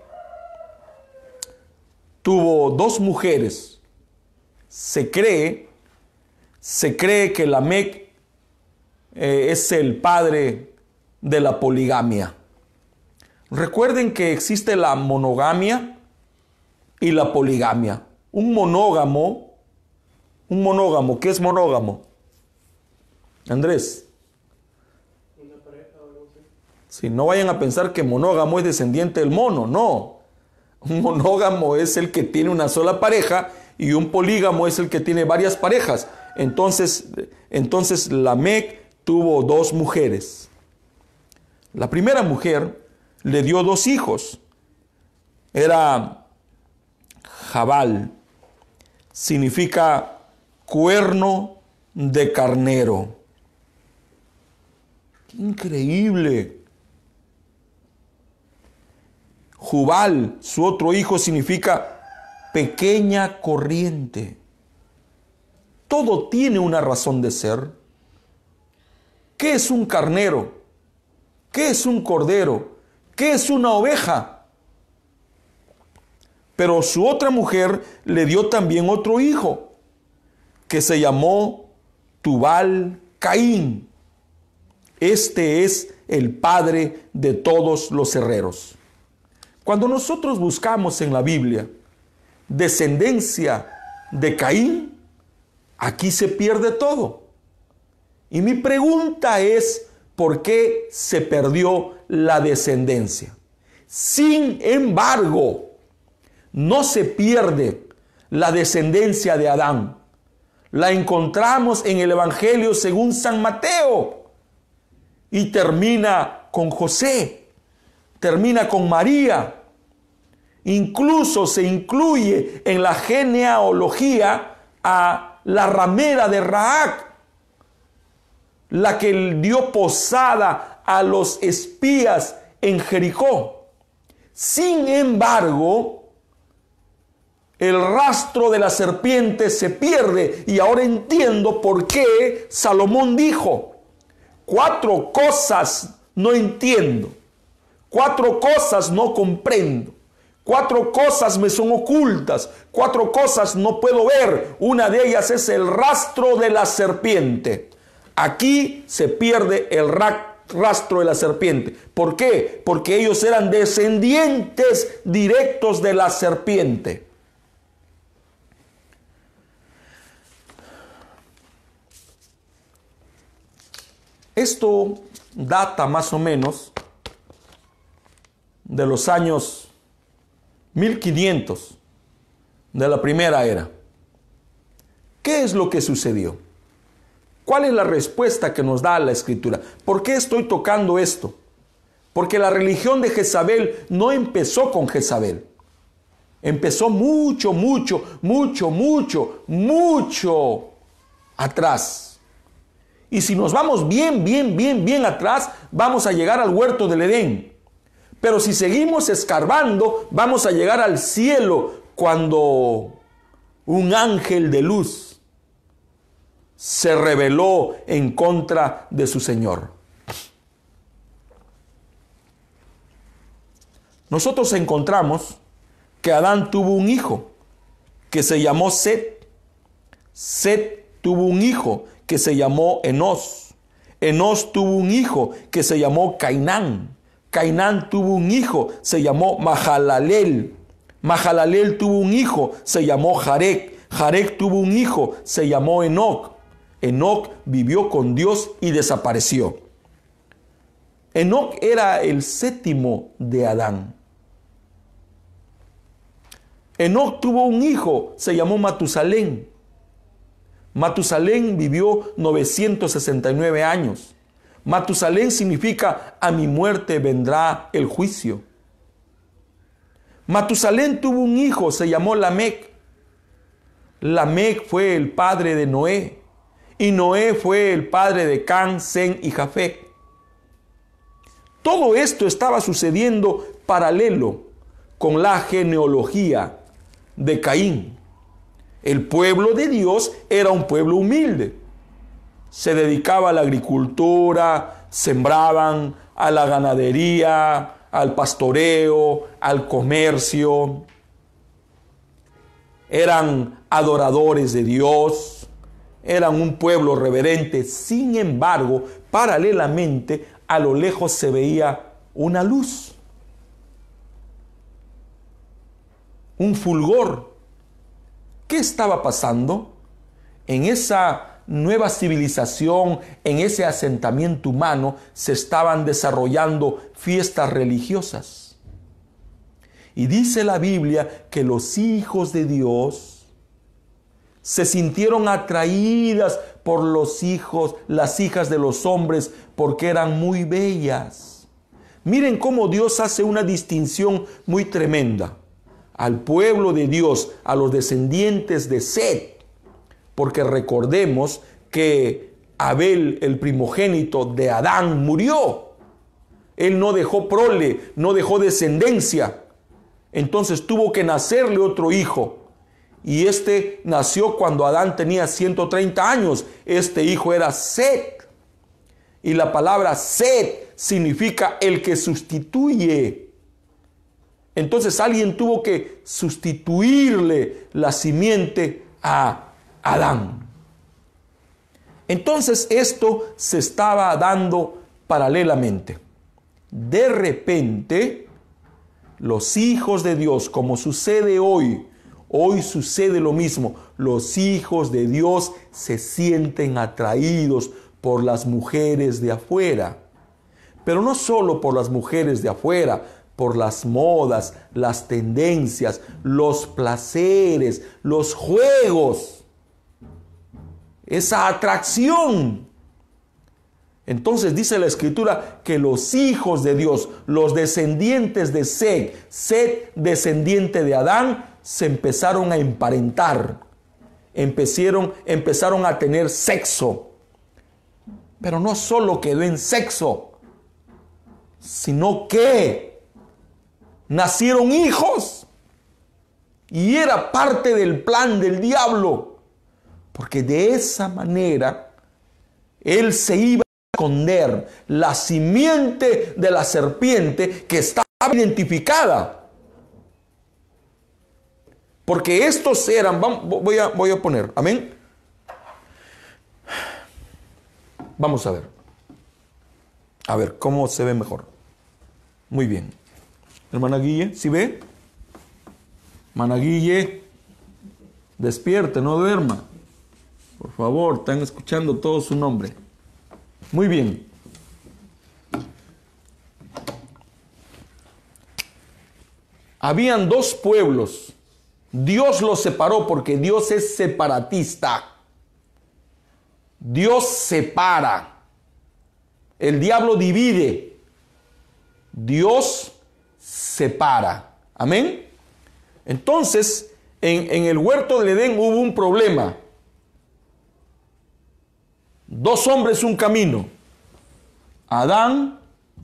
tuvo dos mujeres. Se cree, se cree que Lamec eh, es el padre de la poligamia. Recuerden que existe la monogamia y la poligamia. Un monógamo, un monógamo, ¿qué es monógamo? Andrés. Una pareja o algo así. Sí, no vayan a pensar que monógamo es descendiente del mono, no. Un monógamo es el que tiene una sola pareja y un polígamo es el que tiene varias parejas. Entonces, entonces Lamec tuvo dos mujeres. La primera mujer le dio dos hijos. Era Jabal, significa cuerno de carnero. Increíble. Jubal, su otro hijo, significa pequeña corriente. Todo tiene una razón de ser. ¿Qué es un carnero? ¿Qué es un cordero? ¿Qué es una oveja? Pero su otra mujer le dio también otro hijo, que se llamó Tubal Caín. Este es el padre de todos los herreros. Cuando nosotros buscamos en la Biblia descendencia de Caín, aquí se pierde todo. Y mi pregunta es, ¿por qué se perdió la descendencia? Sin embargo, no se pierde la descendencia de Adán. La encontramos en el Evangelio según San Mateo. Y termina con José, termina con María. Incluso se incluye en la genealogía a la ramera de Rahab, la que dio posada a los espías en Jericó. Sin embargo, el rastro de la serpiente se pierde, y ahora entiendo por qué Salomón dijo: cuatro cosas no entiendo, cuatro cosas no comprendo, cuatro cosas me son ocultas, cuatro cosas no puedo ver. Una de ellas es el rastro de la serpiente. Aquí se pierde el rastro de la serpiente. ¿Por qué? Porque ellos eran descendientes directos de la serpiente. Esto data más o menos de los años mil quinientos de la primera era. ¿Qué es lo que sucedió? ¿Cuál es la respuesta que nos da la Escritura? ¿Por qué estoy tocando esto? Porque la religión de Jezabel no empezó con Jezabel. Empezó mucho, mucho, mucho, mucho, mucho atrás. Y si nos vamos bien, bien, bien, bien atrás, vamos a llegar al huerto del Edén. Pero si seguimos escarbando, vamos a llegar al cielo, cuando un ángel de luz se rebeló en contra de su Señor. Nosotros encontramos que Adán tuvo un hijo que se llamó Set. Set tuvo un hijo que se llamó Enós. Enós tuvo un hijo que se llamó Cainán. Cainán tuvo un hijo, se llamó Mahalalel. Mahalalel tuvo un hijo, se llamó Jarek. Jarek tuvo un hijo, se llamó Enoc. Enoc vivió con Dios y desapareció. Enoc era el séptimo de Adán. Enoc tuvo un hijo, se llamó Matusalén. Matusalén vivió novecientos sesenta y nueve años. Matusalén significa: a mi muerte vendrá el juicio. Matusalén tuvo un hijo, se llamó Lamec. Lamec fue el padre de Noé, y Noé fue el padre de Can, Sem y Jafet. Todo esto estaba sucediendo paralelo con la genealogía de Caín. El pueblo de Dios era un pueblo humilde. Se dedicaba a la agricultura, sembraban, a la ganadería, al pastoreo, al comercio. Eran adoradores de Dios, eran un pueblo reverente. Sin embargo, paralelamente, a lo lejos se veía una luz, un fulgor. ¿Qué estaba pasando? En esa nueva civilización, en ese asentamiento humano, se estaban desarrollando fiestas religiosas. Y dice la Biblia que los hijos de Dios se sintieron atraídas por los hijos, las hijas de los hombres, porque eran muy bellas. Miren cómo Dios hace una distinción muy tremenda al pueblo de Dios, a los descendientes de Set, porque recordemos que Abel, el primogénito de Adán, murió. Él no dejó prole, no dejó descendencia. Entonces tuvo que nacerle otro hijo. Y este nació cuando Adán tenía ciento treinta años. Este hijo era Set. Y la palabra Set significa el que sustituye. Entonces alguien tuvo que sustituirle la simiente a Adán. Entonces esto se estaba dando paralelamente. De repente, los hijos de Dios, como sucede hoy, hoy sucede lo mismo. Los hijos de Dios se sienten atraídos por las mujeres de afuera. Pero no solo por las mujeres de afuera, por las modas, las tendencias, los placeres, los juegos. Esa atracción. Entonces dice la Escritura que los hijos de Dios, los descendientes de Set, Set descendiente de Adán, se empezaron a emparentar. Empezaron, empezaron a tener sexo. Pero no solo quedó en sexo, sino que nacieron hijos. Y era parte del plan del diablo. Porque de esa manera él se iba a esconder la simiente de la serpiente que estaba identificada. Porque estos eran, voy a, voy a poner, amén. Vamos a ver. A ver, ¿cómo se ve mejor? Muy bien. Hermana Guille, ¿sí ve? Hermana Guille, despierte, no duerma. Por favor, están escuchando todo su nombre. Muy bien. Habían dos pueblos. Dios los separó porque Dios es separatista. Dios separa. El diablo divide. Dios separa. Amén. Entonces, en, en el huerto del Edén hubo un problema. Dos hombres, un camino. Adán,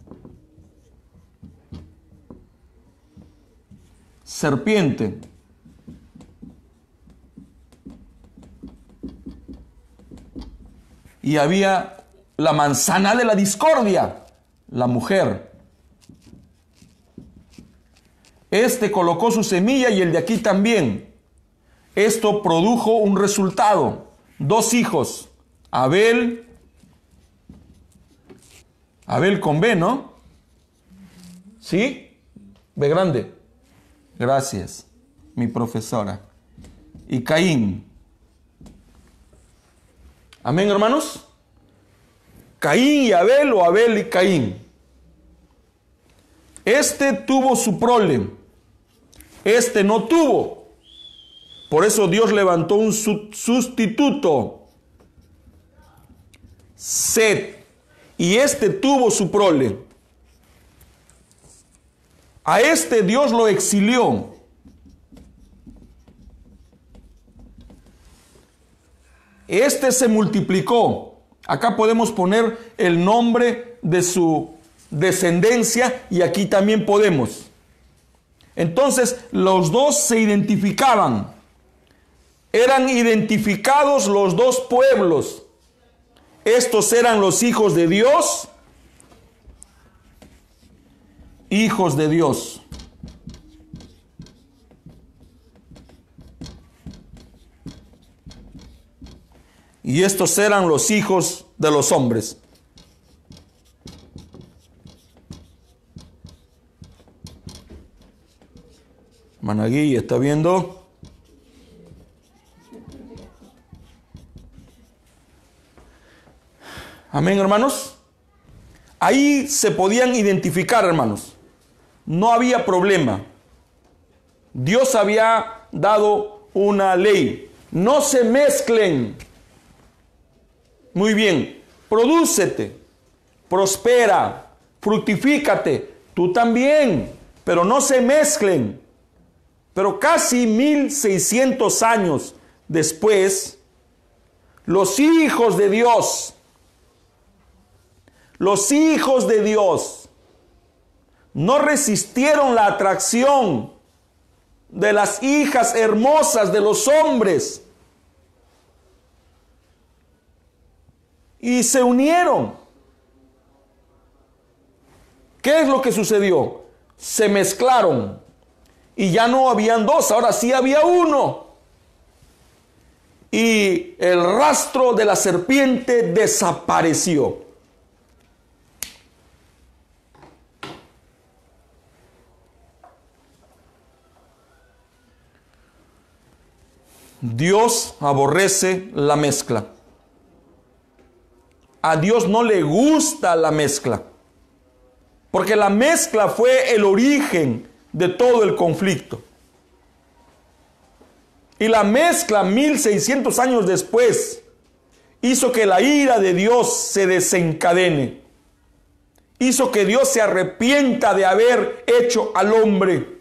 serpiente. Y había la manzana de la discordia, la mujer. Este colocó su semilla y el de aquí también. Esto produjo un resultado. Dos hijos. Abel, Abel con B, ¿no? ¿Sí? B grande. Gracias, mi profesora. Y Caín. Amén, hermanos. Caín y Abel o Abel y Caín. Este tuvo su prole. Este no tuvo. Por eso Dios levantó un sustituto. Set, y este tuvo su prole. A este Dios lo exilió. Este se multiplicó. Acá podemos poner el nombre de su descendencia y aquí también podemos. Entonces los dos se identificaban. Eran identificados los dos pueblos. Estos eran los hijos de Dios. Hijos de Dios. Y estos eran los hijos de los hombres. Managui, ¿está viendo? Amén, hermanos. Ahí se podían identificar, hermanos. No había problema. Dios había dado una ley. No se mezclen. Muy bien. Prodúcete. Prospera. Fructifícate. Tú también. Pero no se mezclen. Pero casi mil seiscientos años después, los hijos de Dios, los hijos de Dios, no resistieron la atracción de las hijas hermosas de los hombres y se unieron. ¿Qué es lo que sucedió? Se mezclaron. Y ya no habían dos, ahora sí había uno. Y el rastro de la serpiente desapareció. Dios aborrece la mezcla. A Dios no le gusta la mezcla. Porque la mezcla fue el origen de todo el conflicto. Y la mezcla mil seiscientos años después hizo que la ira de Dios se desencadene. Hizo que Dios se arrepienta de haber hecho al hombre.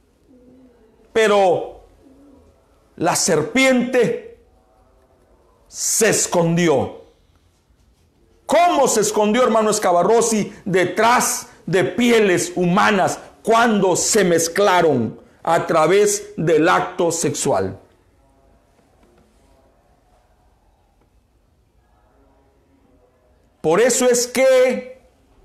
Pero la serpiente se escondió. ¿Cómo se escondió, hermano Escabarrosi? Detrás de pieles humanas, cuando se mezclaron a través del acto sexual. Por eso es que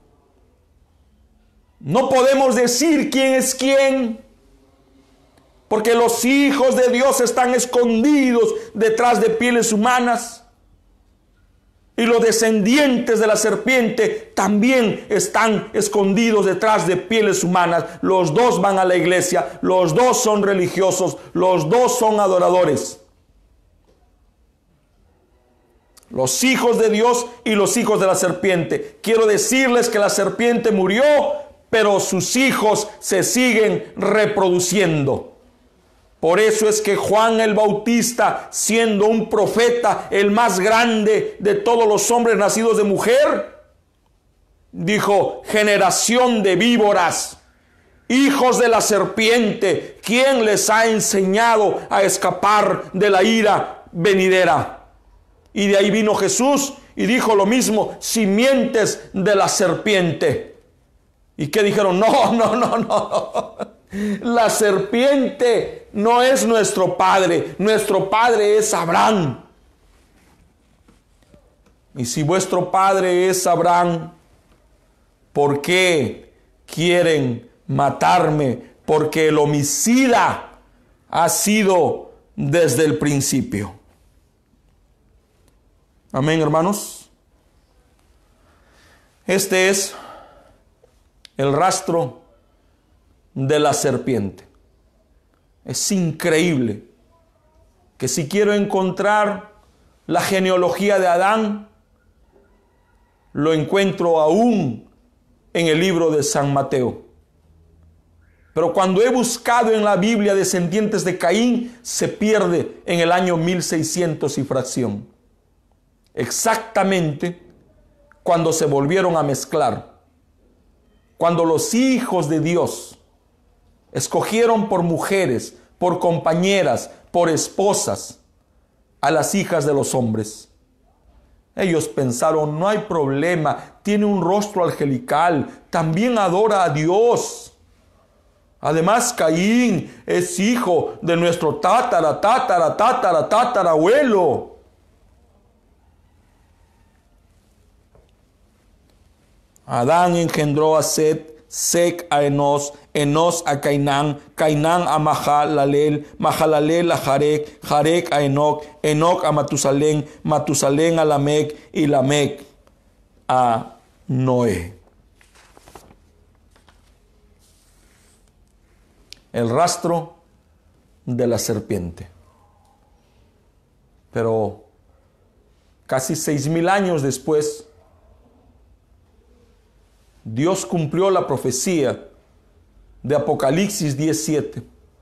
no podemos decir quién es quién, porque los hijos de Dios están escondidos detrás de pieles humanas. Y los descendientes de la serpiente también están escondidos detrás de pieles humanas. Los dos van a la iglesia, los dos son religiosos, los dos son adoradores. Los hijos de Dios y los hijos de la serpiente. Quiero decirles que la serpiente murió, pero sus hijos se siguen reproduciendo. Por eso es que Juan el Bautista, siendo un profeta, el más grande de todos los hombres nacidos de mujer, dijo: generación de víboras, hijos de la serpiente, ¿quién les ha enseñado a escapar de la ira venidera? Y de ahí vino Jesús y dijo lo mismo: simientes de la serpiente. ¿Y qué dijeron? No, no, no, no. La serpiente no es nuestro padre, nuestro padre es Abraham. Y si vuestro padre es Abraham, ¿por qué quieren matarme? Porque el homicida ha sido desde el principio. Amén, hermanos. Este es el rastro de la serpiente. Es increíble que si quiero encontrar la genealogía de Adán, lo encuentro aún en el libro de San Mateo. Pero cuando he buscado en la Biblia descendientes de Caín, se pierde en el año mil seiscientos y fracción. Exactamente cuando se volvieron a mezclar. Cuando los hijos de Dios escogieron por mujeres, por compañeras, por esposas a las hijas de los hombres. Ellos pensaron: no hay problema, tiene un rostro angelical, también adora a Dios. Además, Caín es hijo de nuestro tátara, tátara, tátara, tatarabuelo. Adán engendró a Set, Set a Enos, Enos a Cainán, Cainán a Mahalalel, Mahalalel a Jarek, Jarek a Enoc, Enoc a Matusalén, Matusalén a Lamec y Lamec a Noé. El rastro de la serpiente. Pero casi seis mil años después, Dios cumplió la profecía de Apocalipsis diecisiete.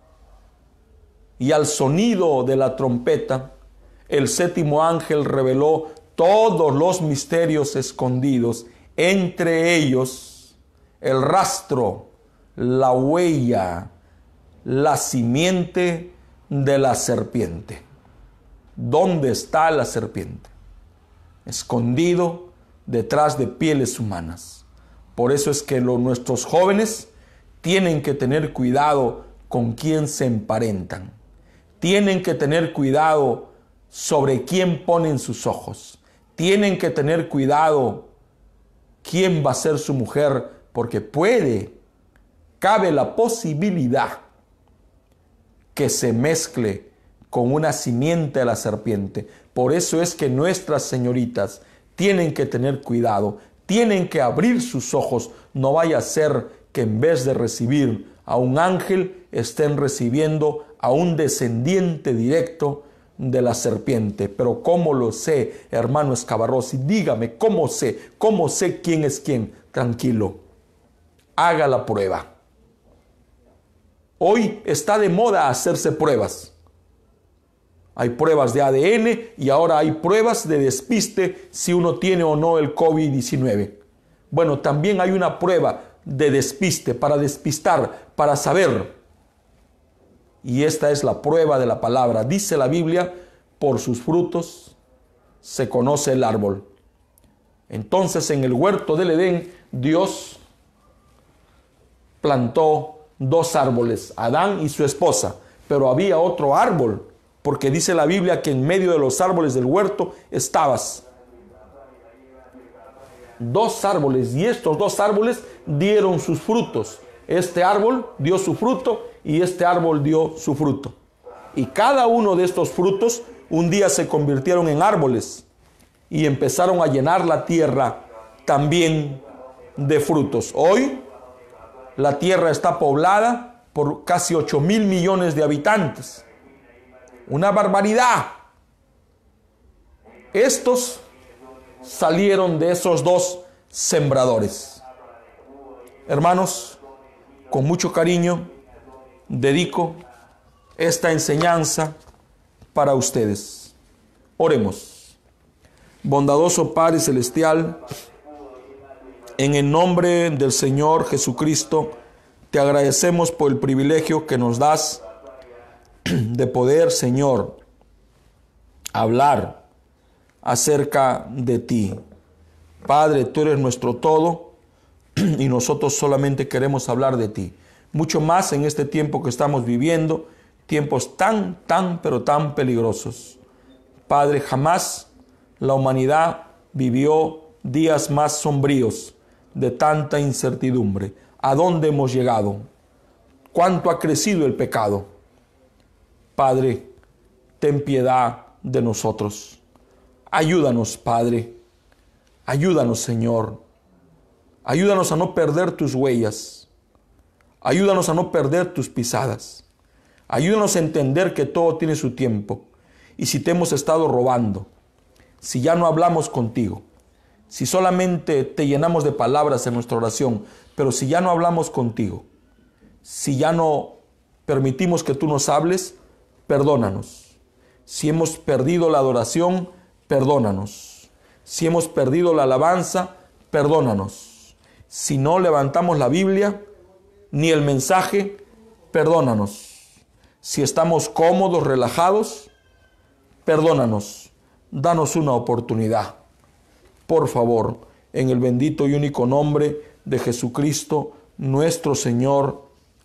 Y al sonido de la trompeta, el séptimo ángel reveló todos los misterios escondidos, entre ellos el rastro, la huella, la simiente de la serpiente. ¿Dónde está la serpiente? Escondido detrás de pieles humanas. Por eso es que lo, nuestros jóvenes tienen que tener cuidado con quién se emparentan. Tienen que tener cuidado sobre quién ponen sus ojos. Tienen que tener cuidado quién va a ser su mujer, porque puede, cabe la posibilidad que se mezcle con una simiente de la serpiente. Por eso es que nuestras señoritas tienen que tener cuidado, tienen que abrir sus ojos. No vaya a ser que en vez de recibir a un ángel, estén recibiendo a un descendiente directo de la serpiente. Pero ¿cómo lo sé, hermano Escabarrosi? Dígame, ¿cómo sé? ¿Cómo sé quién es quién? Tranquilo, haga la prueba. Hoy está de moda hacerse pruebas. Hay pruebas de A D N y ahora hay pruebas de despiste si uno tiene o no el COVID diecinueve. Bueno, también hay una prueba de despiste para despistar, para saber. Y esta es la prueba de la palabra. Dice la Biblia, por sus frutos se conoce el árbol. Entonces en el huerto del Edén, Dios plantó dos árboles, Adán y su esposa, pero había otro árbol, porque dice la Biblia que en medio de los árboles del huerto estabas. Dos árboles, y estos dos árboles dieron sus frutos. Este árbol dio su fruto y este árbol dio su fruto. Y cada uno de estos frutos un día se convirtieron en árboles y empezaron a llenar la tierra también de frutos. Hoy la tierra está poblada por casi ocho mil millones de habitantes. Una barbaridad. Estos salieron de esos dos sembradores. Hermanos, con mucho cariño dedico esta enseñanza para ustedes. Oremos. Bondadoso Padre Celestial, en el nombre del Señor Jesucristo, te agradecemos por el privilegio que nos das de poder, Señor, hablar acerca de ti. Padre, tú eres nuestro todo y nosotros solamente queremos hablar de ti. Mucho más en este tiempo que estamos viviendo, tiempos tan, tan, pero tan peligrosos. Padre, jamás la humanidad vivió días más sombríos de tanta incertidumbre. ¿A dónde hemos llegado? ¿Cuánto ha crecido el pecado? Padre, ten piedad de nosotros. Ayúdanos, Padre. Ayúdanos, Señor. Ayúdanos a no perder tus huellas. Ayúdanos a no perder tus pisadas. Ayúdanos a entender que todo tiene su tiempo. Y si te hemos estado robando, si ya no hablamos contigo, si solamente te llenamos de palabras en nuestra oración, pero si ya no hablamos contigo, si ya no permitimos que tú nos hables, perdónanos. Si hemos perdido la adoración, perdónanos. Si hemos perdido la alabanza, perdónanos. Si no levantamos la Biblia ni el mensaje, perdónanos. Si estamos cómodos, relajados, perdónanos. Danos una oportunidad. Por favor, en el bendito y único nombre de Jesucristo, nuestro Señor.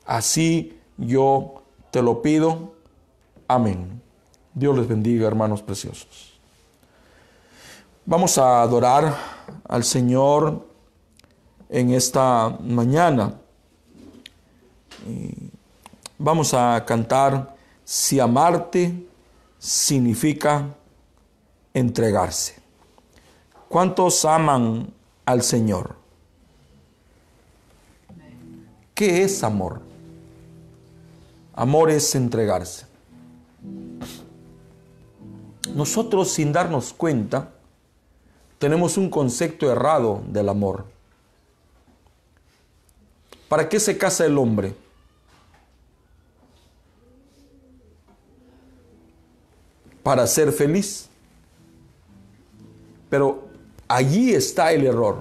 Así yo te lo pido. Amén. Dios les bendiga, hermanos preciosos. Vamos a adorar al Señor en esta mañana. Y vamos a cantar Si amarte significa entregarse. ¿Cuántos aman al Señor? ¿Qué es amor? Amor es entregarse. Nosotros, sin darnos cuenta, tenemos un concepto errado del amor. ¿Para qué se casa el hombre? Para ser feliz. Pero allí está el error.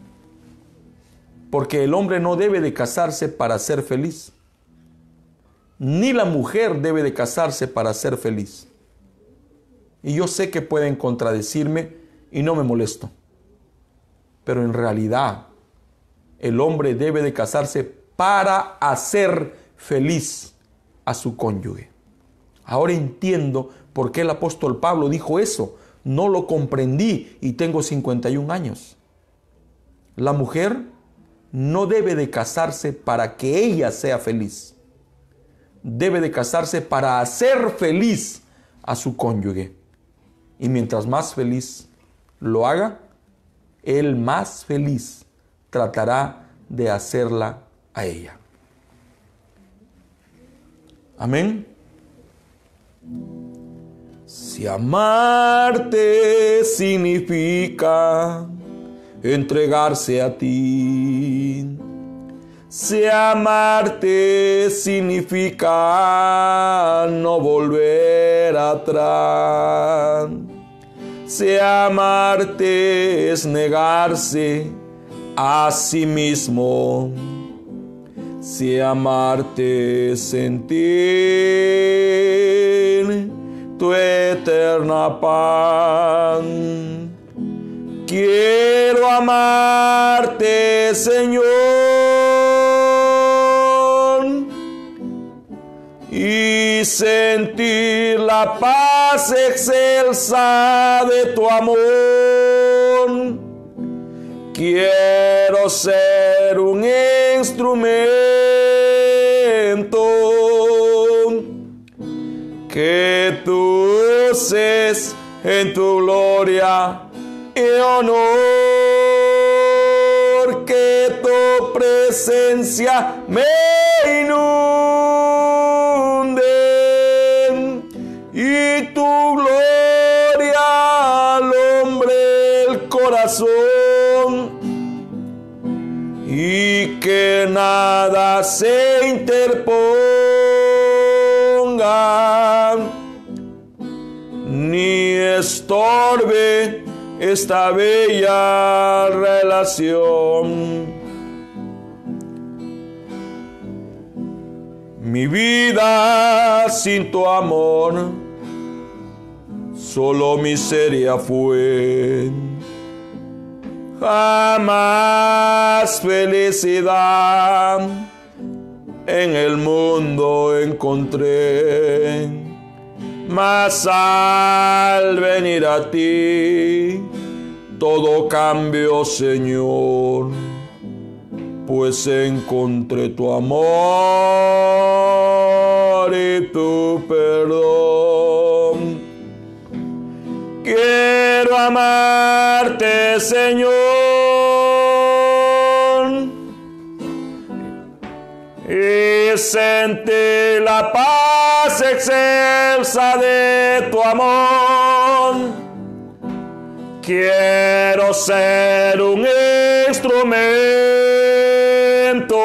Porque el hombre no debe de casarse para ser feliz. Ni la mujer debe de casarse para ser feliz. Y yo sé que pueden contradecirme y no me molesto. Pero en realidad, el hombre debe de casarse para hacer feliz a su cónyuge. Ahora entiendo por qué el apóstol Pablo dijo eso. No lo comprendí y tengo cincuenta y un años. La mujer no debe de casarse para que ella sea feliz. Debe de casarse para hacer feliz a su cónyuge. Y mientras más feliz lo haga, él más feliz tratará de hacerla a ella. Amén. Si amarte significa entregarse a ti, si amarte significa no volver atrás, si amarte es negarse a sí mismo, si amarte es sentir tu eterna paz. Quiero amarte, Señor, y sentir la paz excelsa de tu amor. Quiero ser un instrumento que tú uses en tu gloria y honor, que tu presencia me inunde y tu gloria alumbre el corazón, y que nada se interponga ni estorbe esta bella relación. Mi vida sin tu amor solo miseria fue. Jamás felicidad en el mundo encontré, mas al venir a ti todo cambió, Señor, pues encontré tu amor y tu perdón. Quiero amarte, Señor, y sentir la paz excelsa de tu amor. Quiero ser un instrumento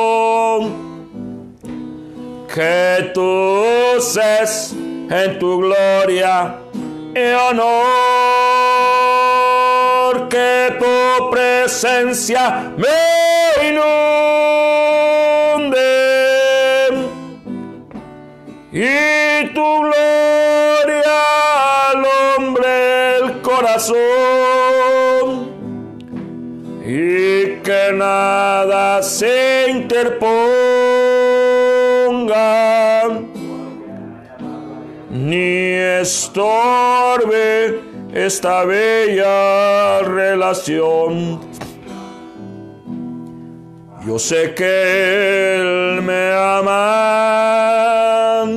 que tú uses en tu gloria y honor, que tu presencia me inunde y tu gloria alumbre el corazón, y que nada se interponga interponga ni estorbe esta bella relación. Yo sé que Él me ama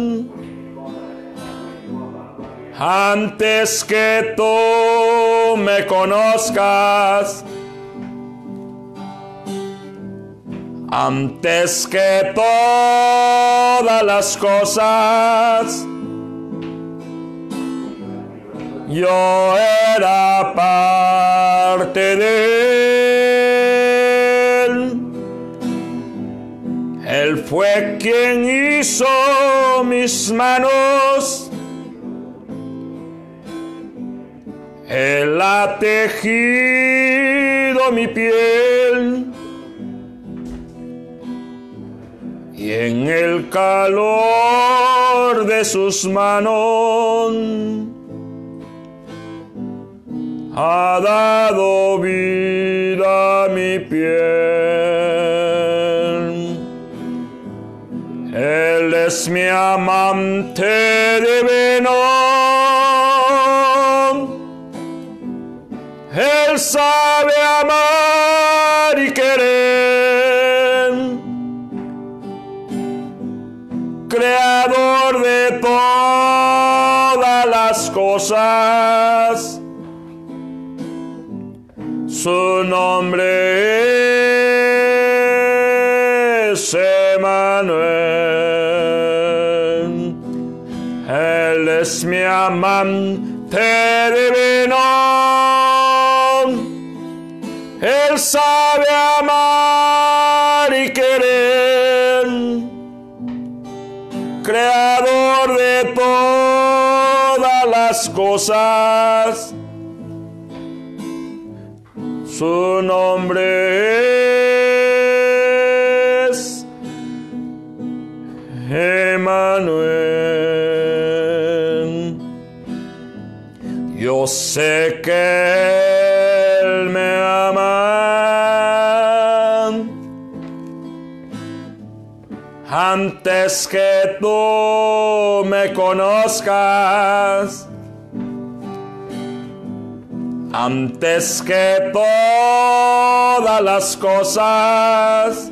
antes que tú me conozcas, antes que todas las cosas. Yo era parte de Él. Él fue quien hizo mis manos. Él ha tejido mi piel. Y en el calor de sus manos ha dado vida a mi piel. Él es mi amante divino. Él sabe amar y querer. Creador de todas las cosas. Su nombre es Emmanuel. Él es mi amante divino. Él sabe amar y querer. Creador de todas las cosas. Su nombre es Emmanuel. Yo sé que Él me ama antes que tú me conozcas. Antes que todas las cosas,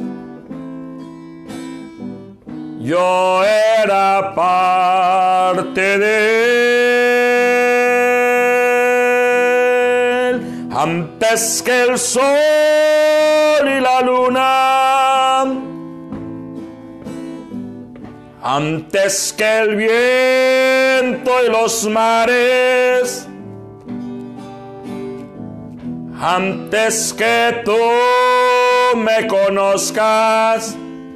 yo era parte de Él. Antes que el sol y la luna, antes que el viento y los mares, antes que tú me conozcas,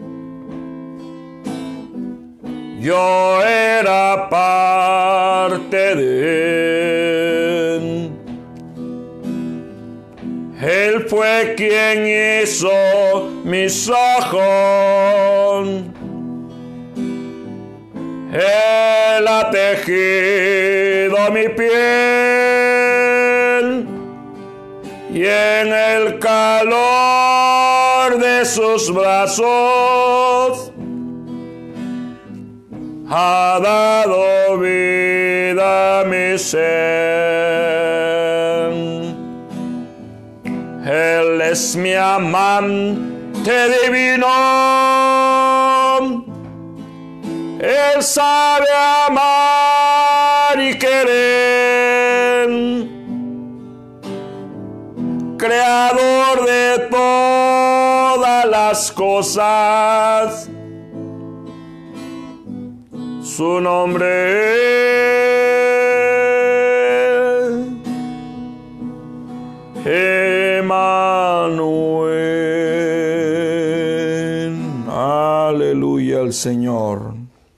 yo era parte de Él. Él fue quien hizo mis ojos. Él ha tejido mi piel. Y en el calor de sus brazos ha dado vida a mi ser. Él es mi amante divino. Él sabe amar y querer. Creador de todas las cosas. Su nombre es Emmanuel. Aleluya al Señor.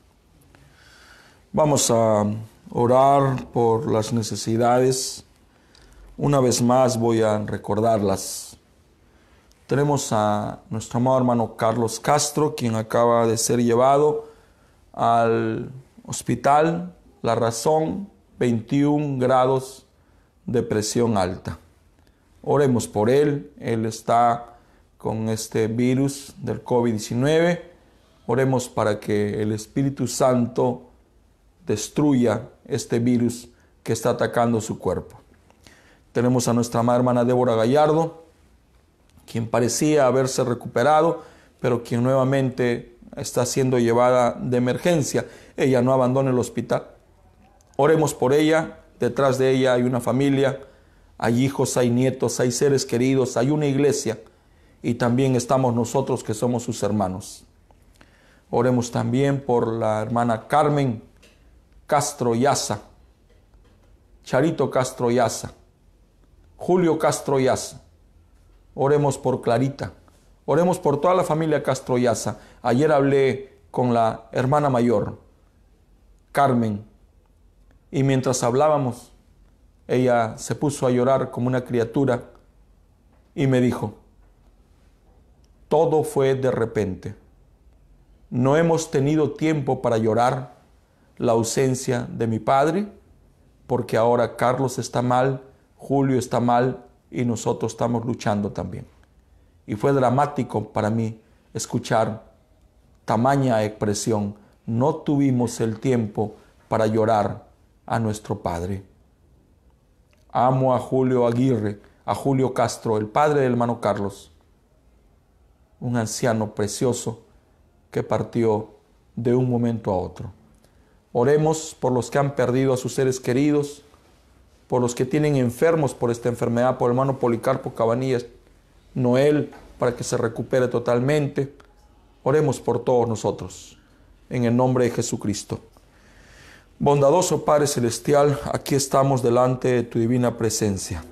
Vamos a orar por las necesidades. Una vez más voy a recordarlas. Tenemos a nuestro amado hermano Carlos Castro, quien acaba de ser llevado al hospital. La razón, veintiún grados de presión alta. Oremos por él. Él está con este virus del COVID diecinueve Oremos para que el Espíritu Santo destruya este virus que está atacando su cuerpo. Tenemos a nuestra amada hermana Débora Gallardo, quien parecía haberse recuperado, pero quien nuevamente está siendo llevada de emergencia. Ella no abandona el hospital. Oremos por ella. Detrás de ella hay una familia, hay hijos, hay nietos, hay seres queridos, hay una iglesia, y también estamos nosotros que somos sus hermanos. Oremos también por la hermana Carmen Castro Yaza, Charito Castro Yaza, Julio Castro Yaza. Oremos por Clarita. Oremos por toda la familia Castro Yaza. Ayer hablé con la hermana mayor, Carmen, y mientras hablábamos, ella se puso a llorar como una criatura y me dijo: todo fue de repente. No hemos tenido tiempo para llorar la ausencia de mi padre, porque ahora Carlos está mal, Julio está mal y nosotros estamos luchando también. Y fue dramático para mí escuchar tamaña expresión. No tuvimos el tiempo para llorar a nuestro padre. Amo a Julio Aguirre, a Julio Castro, el padre del hermano Carlos, un anciano precioso que partió de un momento a otro. Oremos por los que han perdido a sus seres queridos, por los que tienen enfermos por esta enfermedad, por el hermano Policarpo Cabanillas Noel, para que se recupere totalmente. Oremos por todos nosotros, en el nombre de Jesucristo. Bondadoso Padre Celestial, aquí estamos delante de tu divina presencia.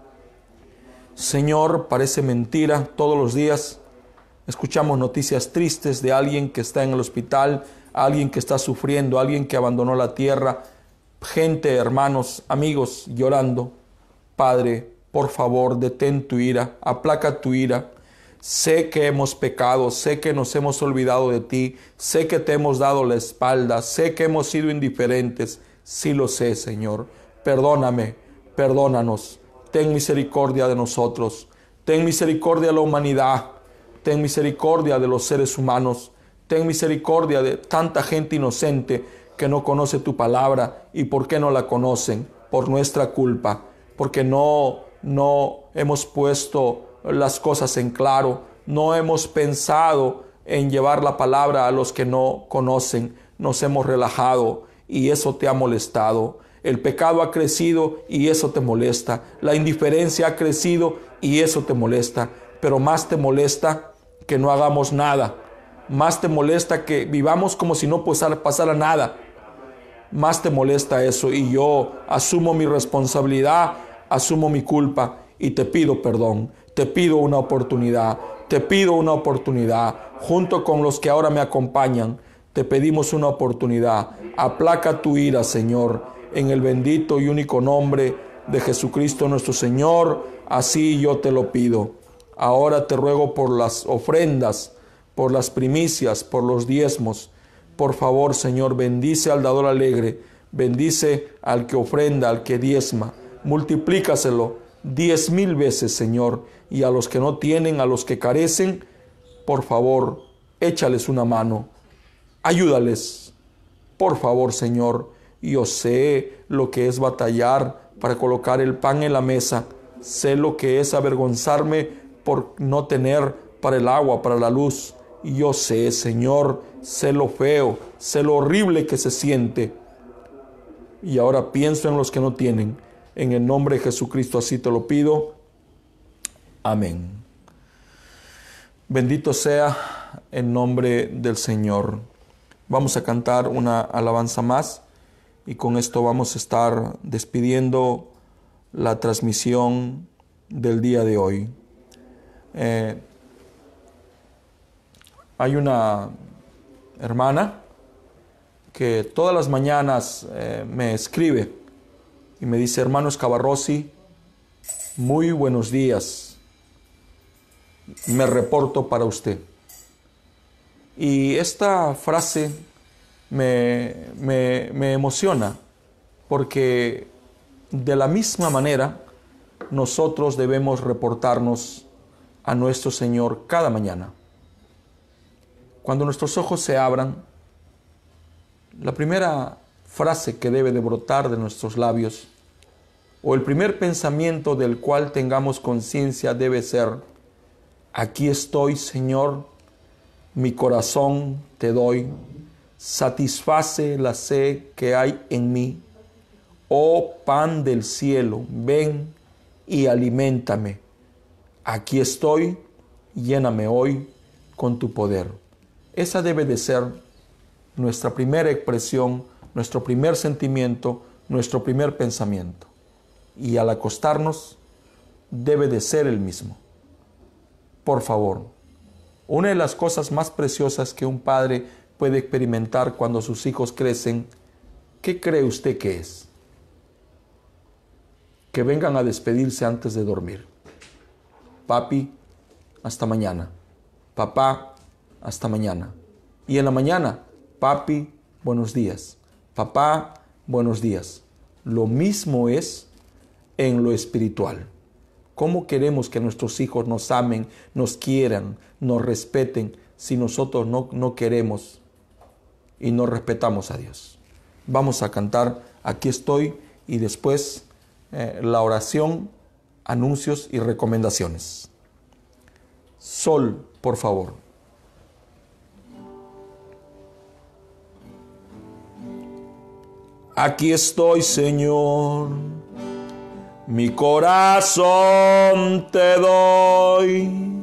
Señor, parece mentira, todos los días escuchamos noticias tristes de alguien que está en el hospital, alguien que está sufriendo, alguien que abandonó la tierra, gente, hermanos, amigos llorando. Padre, por favor, detén tu ira, aplaca tu ira. Sé que hemos pecado, sé que nos hemos olvidado de ti, sé que te hemos dado la espalda, sé que hemos sido indiferentes. Sí lo sé, Señor. Perdóname, perdónanos. Ten misericordia de nosotros. Ten misericordia de la humanidad. Ten misericordia de los seres humanos. Ten misericordia de tanta gente inocente que no conoce tu palabra. ¿Y por qué no la conocen? Por nuestra culpa. Porque no, no hemos puesto las cosas en claro. No hemos pensado en llevar la palabra a los que no conocen. Nos hemos relajado y eso te ha molestado. El pecado ha crecido y eso te molesta. La indiferencia ha crecido y eso te molesta. Pero más te molesta que no hagamos nada. Más te molesta que vivamos como si no pasara nada. Más te molesta eso, y yo asumo mi responsabilidad, asumo mi culpa y te pido perdón. Te pido una oportunidad. Te pido una oportunidad. Junto con los que ahora me acompañan, te pedimos una oportunidad. Aplaca tu ira, Señor, en el bendito y único nombre de Jesucristo nuestro Señor. Así yo te lo pido. Ahora te ruego por las ofrendas, por las primicias, por los diezmos. Por favor, Señor, bendice al dador alegre, bendice al que ofrenda, al que diezma. Multiplícaselo diez mil veces, Señor. Y a los que no tienen, a los que carecen, por favor, échales una mano. Ayúdales. Por favor, Señor, yo sé lo que es batallar para colocar el pan en la mesa. Sé lo que es avergonzarme por no tener para el agua, para la luz. Y yo sé, Señor, sé lo feo, sé lo horrible que se siente. Y ahora pienso en los que no tienen. En el nombre de Jesucristo así te lo pido. Amén. Bendito sea el nombre del Señor. Vamos a cantar una alabanza más y con esto vamos a estar despidiendo la transmisión del día de hoy. Eh, hay una hermana que todas las mañanas eh, me escribe y me dice: hermano Escabarrosi, muy buenos días. Me reporto para usted. Y esta frase me, me, me emociona, porque de la misma manera nosotros debemos reportarnos a nuestro Señor cada mañana. Cuando nuestros ojos se abran, la primera frase que debe de brotar de nuestros labios, o el primer pensamiento del cual tengamos conciencia, debe ser: aquí estoy, Señor, mi corazón te doy, satisface la sed que hay en mí. Oh pan del cielo, ven y aliméntame. Aquí estoy, lléname hoy con tu poder. Esa debe de ser nuestra primera expresión, nuestro primer sentimiento, nuestro primer pensamiento. Y al acostarnos, debe de ser el mismo. Por favor, una de las cosas más preciosas que un padre puede experimentar cuando sus hijos crecen, ¿qué cree usted que es? Que vengan a despedirse antes de dormir. Papi, hasta mañana. Papá, hasta mañana. Y en la mañana, papi, buenos días. Papá, buenos días. Lo mismo es en lo espiritual. ¿Cómo queremos que nuestros hijos nos amen, nos quieran, nos respeten, si nosotros no, no queremos y no respetamos a Dios? Vamos a cantar Aquí estoy y después eh, la oración, anuncios y recomendaciones. Sol, por favor. Aquí estoy, Señor, mi corazón te doy,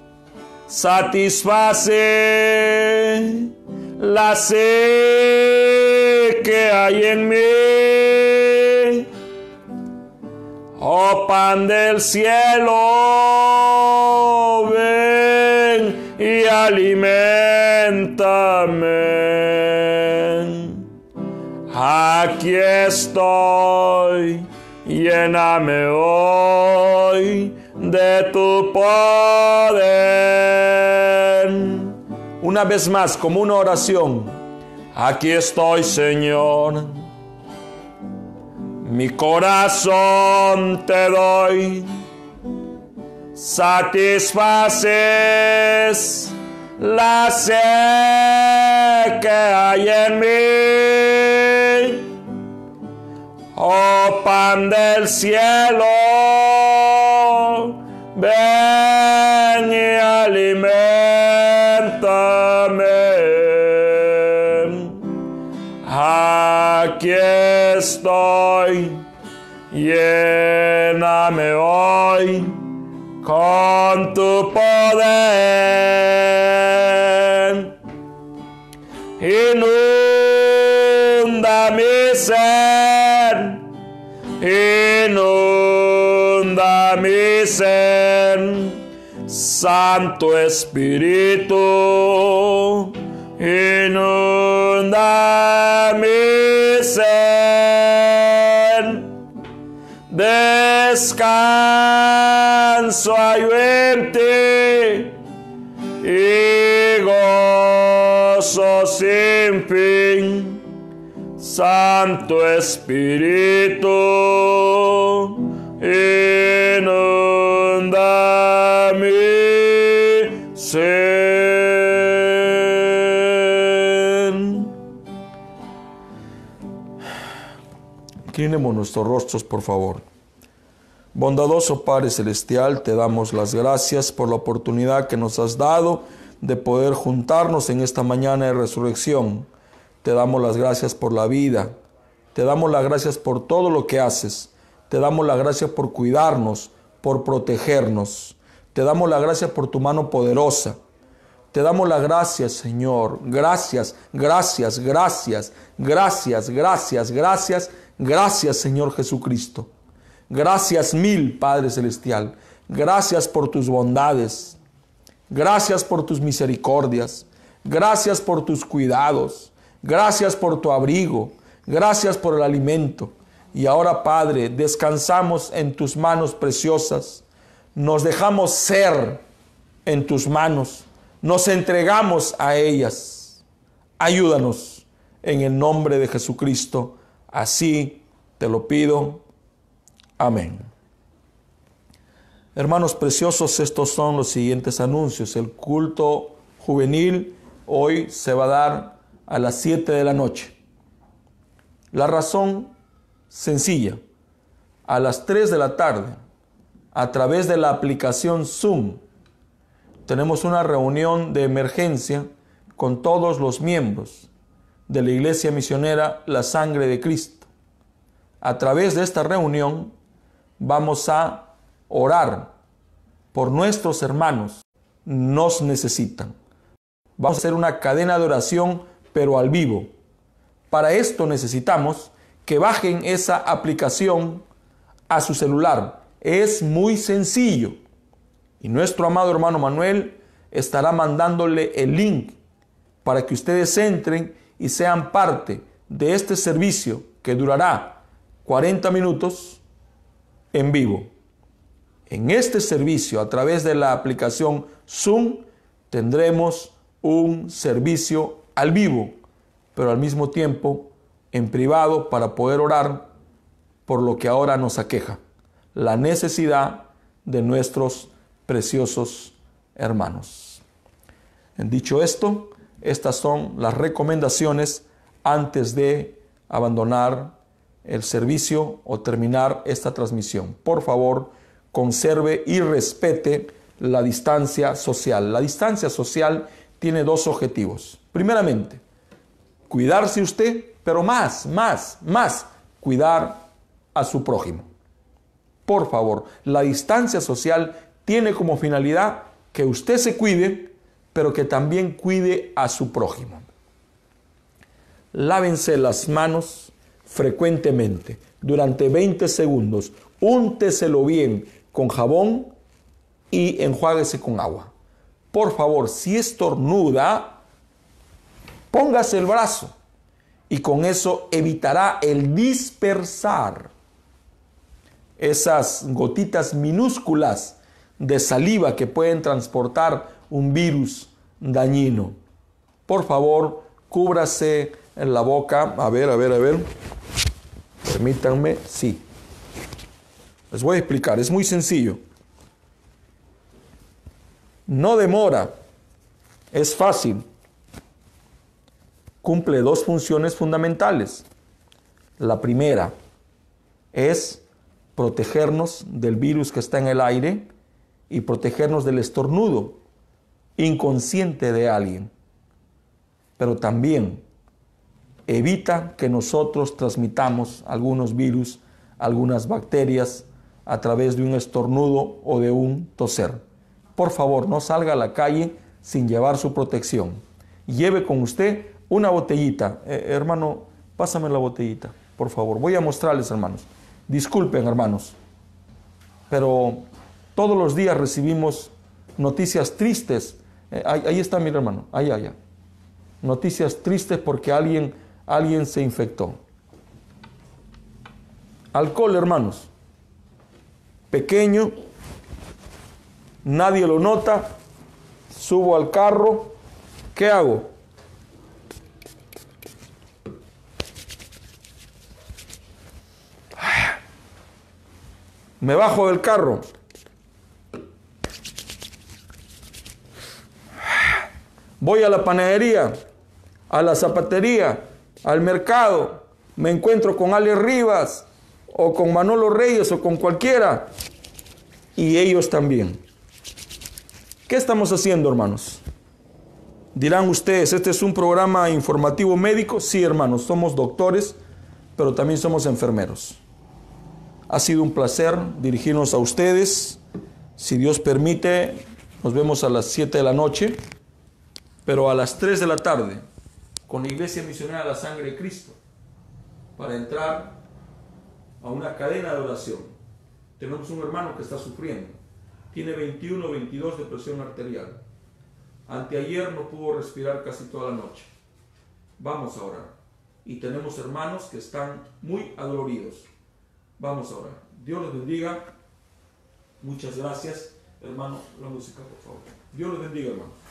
satisface la sed que hay en mí. Oh pan del cielo, ven y aliméntame. Aquí estoy, lléname hoy de tu poder. Una vez más, como una oración. Aquí estoy, Señor, mi corazón te doy, satisfaces la sed que hay en mí. Oh pan del cielo, ven y aliméntame. Aquí estoy, lléname hoy con tu poder. Inunda mi ser, inunda mi ser, Santo Espíritu, inunda mi ser. Descanso hay en ti y gozo sin fin, Santo Espíritu, inunda mi ser. Inclinemos nuestros rostros, por favor. Bondadoso Padre Celestial, te damos las gracias por la oportunidad que nos has dado de poder juntarnos en esta mañana de resurrección. Te damos las gracias por la vida, te damos las gracias por todo lo que haces, te damos las gracias por cuidarnos, por protegernos, te damos las gracias por tu mano poderosa, te damos las gracias, Señor, gracias, gracias, gracias, gracias, gracias, gracias, gracias, Señor Jesucristo. Gracias mil, Padre Celestial. Gracias por tus bondades. Gracias por tus misericordias. Gracias por tus cuidados. Gracias por tu abrigo. Gracias por el alimento. Y ahora, Padre, descansamos en tus manos preciosas. Nos dejamos ser en tus manos. Nos entregamos a ellas. Ayúdanos en el nombre de Jesucristo. Así te lo pido. Amén. Hermanos preciosos, estos son los siguientes anuncios. El culto juvenil hoy se va a dar a las siete de la noche. La razón sencilla, a las tres de la tarde, a través de la aplicación Zoom, tenemos una reunión de emergencia con todos los miembros de la Iglesia Misionera La Sangre de Cristo. A través de esta reunión vamos a orar por nuestros hermanos. Nos necesitan. Vamos a hacer una cadena de oración, pero al vivo. Para esto necesitamos que bajen esa aplicación a su celular. Es muy sencillo. Y nuestro amado hermano Manuel estará mandándole el link para que ustedes entren y sean parte de este servicio que durará cuarenta minutos en vivo. En este servicio, a través de la aplicación Zoom, tendremos un servicio al vivo, pero al mismo tiempo en privado, para poder orar por lo que ahora nos aqueja, la necesidad de nuestros preciosos hermanos. En dicho esto, estas son las recomendaciones antes de abandonar el servicio o terminar esta transmisión. Por favor, conserve y respete la distancia social. La distancia social tiene dos objetivos. Primeramente, cuidarse usted, pero más, más, más, cuidar a su prójimo. Por favor, la distancia social tiene como finalidad que usted se cuide, pero que también cuide a su prójimo. Lávense las manos frecuentemente, durante veinte segundos. Únteselo bien con jabón y enjuáguese con agua. Por favor, si estornuda, póngase el brazo y con eso evitará el dispersar esas gotitas minúsculas de saliva que pueden transportar un virus dañino. Por favor, cúbrase en la boca. A ver, a ver, a ver. Permítanme, sí. Les voy a explicar, es muy sencillo. No demora, es fácil. Cumple dos funciones fundamentales. La primera es protegernos del virus que está en el aire y protegernos del estornudo inconsciente de alguien. Pero también evita que nosotros transmitamos algunos virus, algunas bacterias a través de un estornudo o de un toser. Por favor, no salga a la calle sin llevar su protección. Lleve con usted una botellita. Eh, hermano, pásame la botellita, por favor. Voy a mostrarles, hermanos. Disculpen, hermanos, pero todos los días recibimos noticias tristes. Eh, ahí, ahí está mi hermano, allá, allá. Noticias tristes porque alguien, alguien se infectó. Alcohol, hermanos. Pequeño, nadie lo nota. Subo al carro. ¿Qué hago? Me bajo del carro. Voy a la panadería, a la zapatería, al mercado. Me encuentro con Alex Rivas o con Manolo Reyes o con cualquiera. Y ellos también. ¿Qué estamos haciendo, hermanos? Dirán ustedes, ¿este es un programa informativo médico? Sí, hermanos, somos doctores, pero también somos enfermeros. Ha sido un placer dirigirnos a ustedes. Si Dios permite, nos vemos a las siete de la noche, pero a las tres de la tarde, con la Iglesia Misionera La Sangre de Cristo, para entrar a una cadena de oración. Tenemos un hermano que está sufriendo. Tiene veintiuno, veintidós de presión arterial. Anteayer no pudo respirar casi toda la noche. Vamos a orar. Y tenemos hermanos que están muy adoloridos. Vamos a orar. Dios los bendiga. Muchas gracias, hermano. La música, por favor. Dios los bendiga, hermano.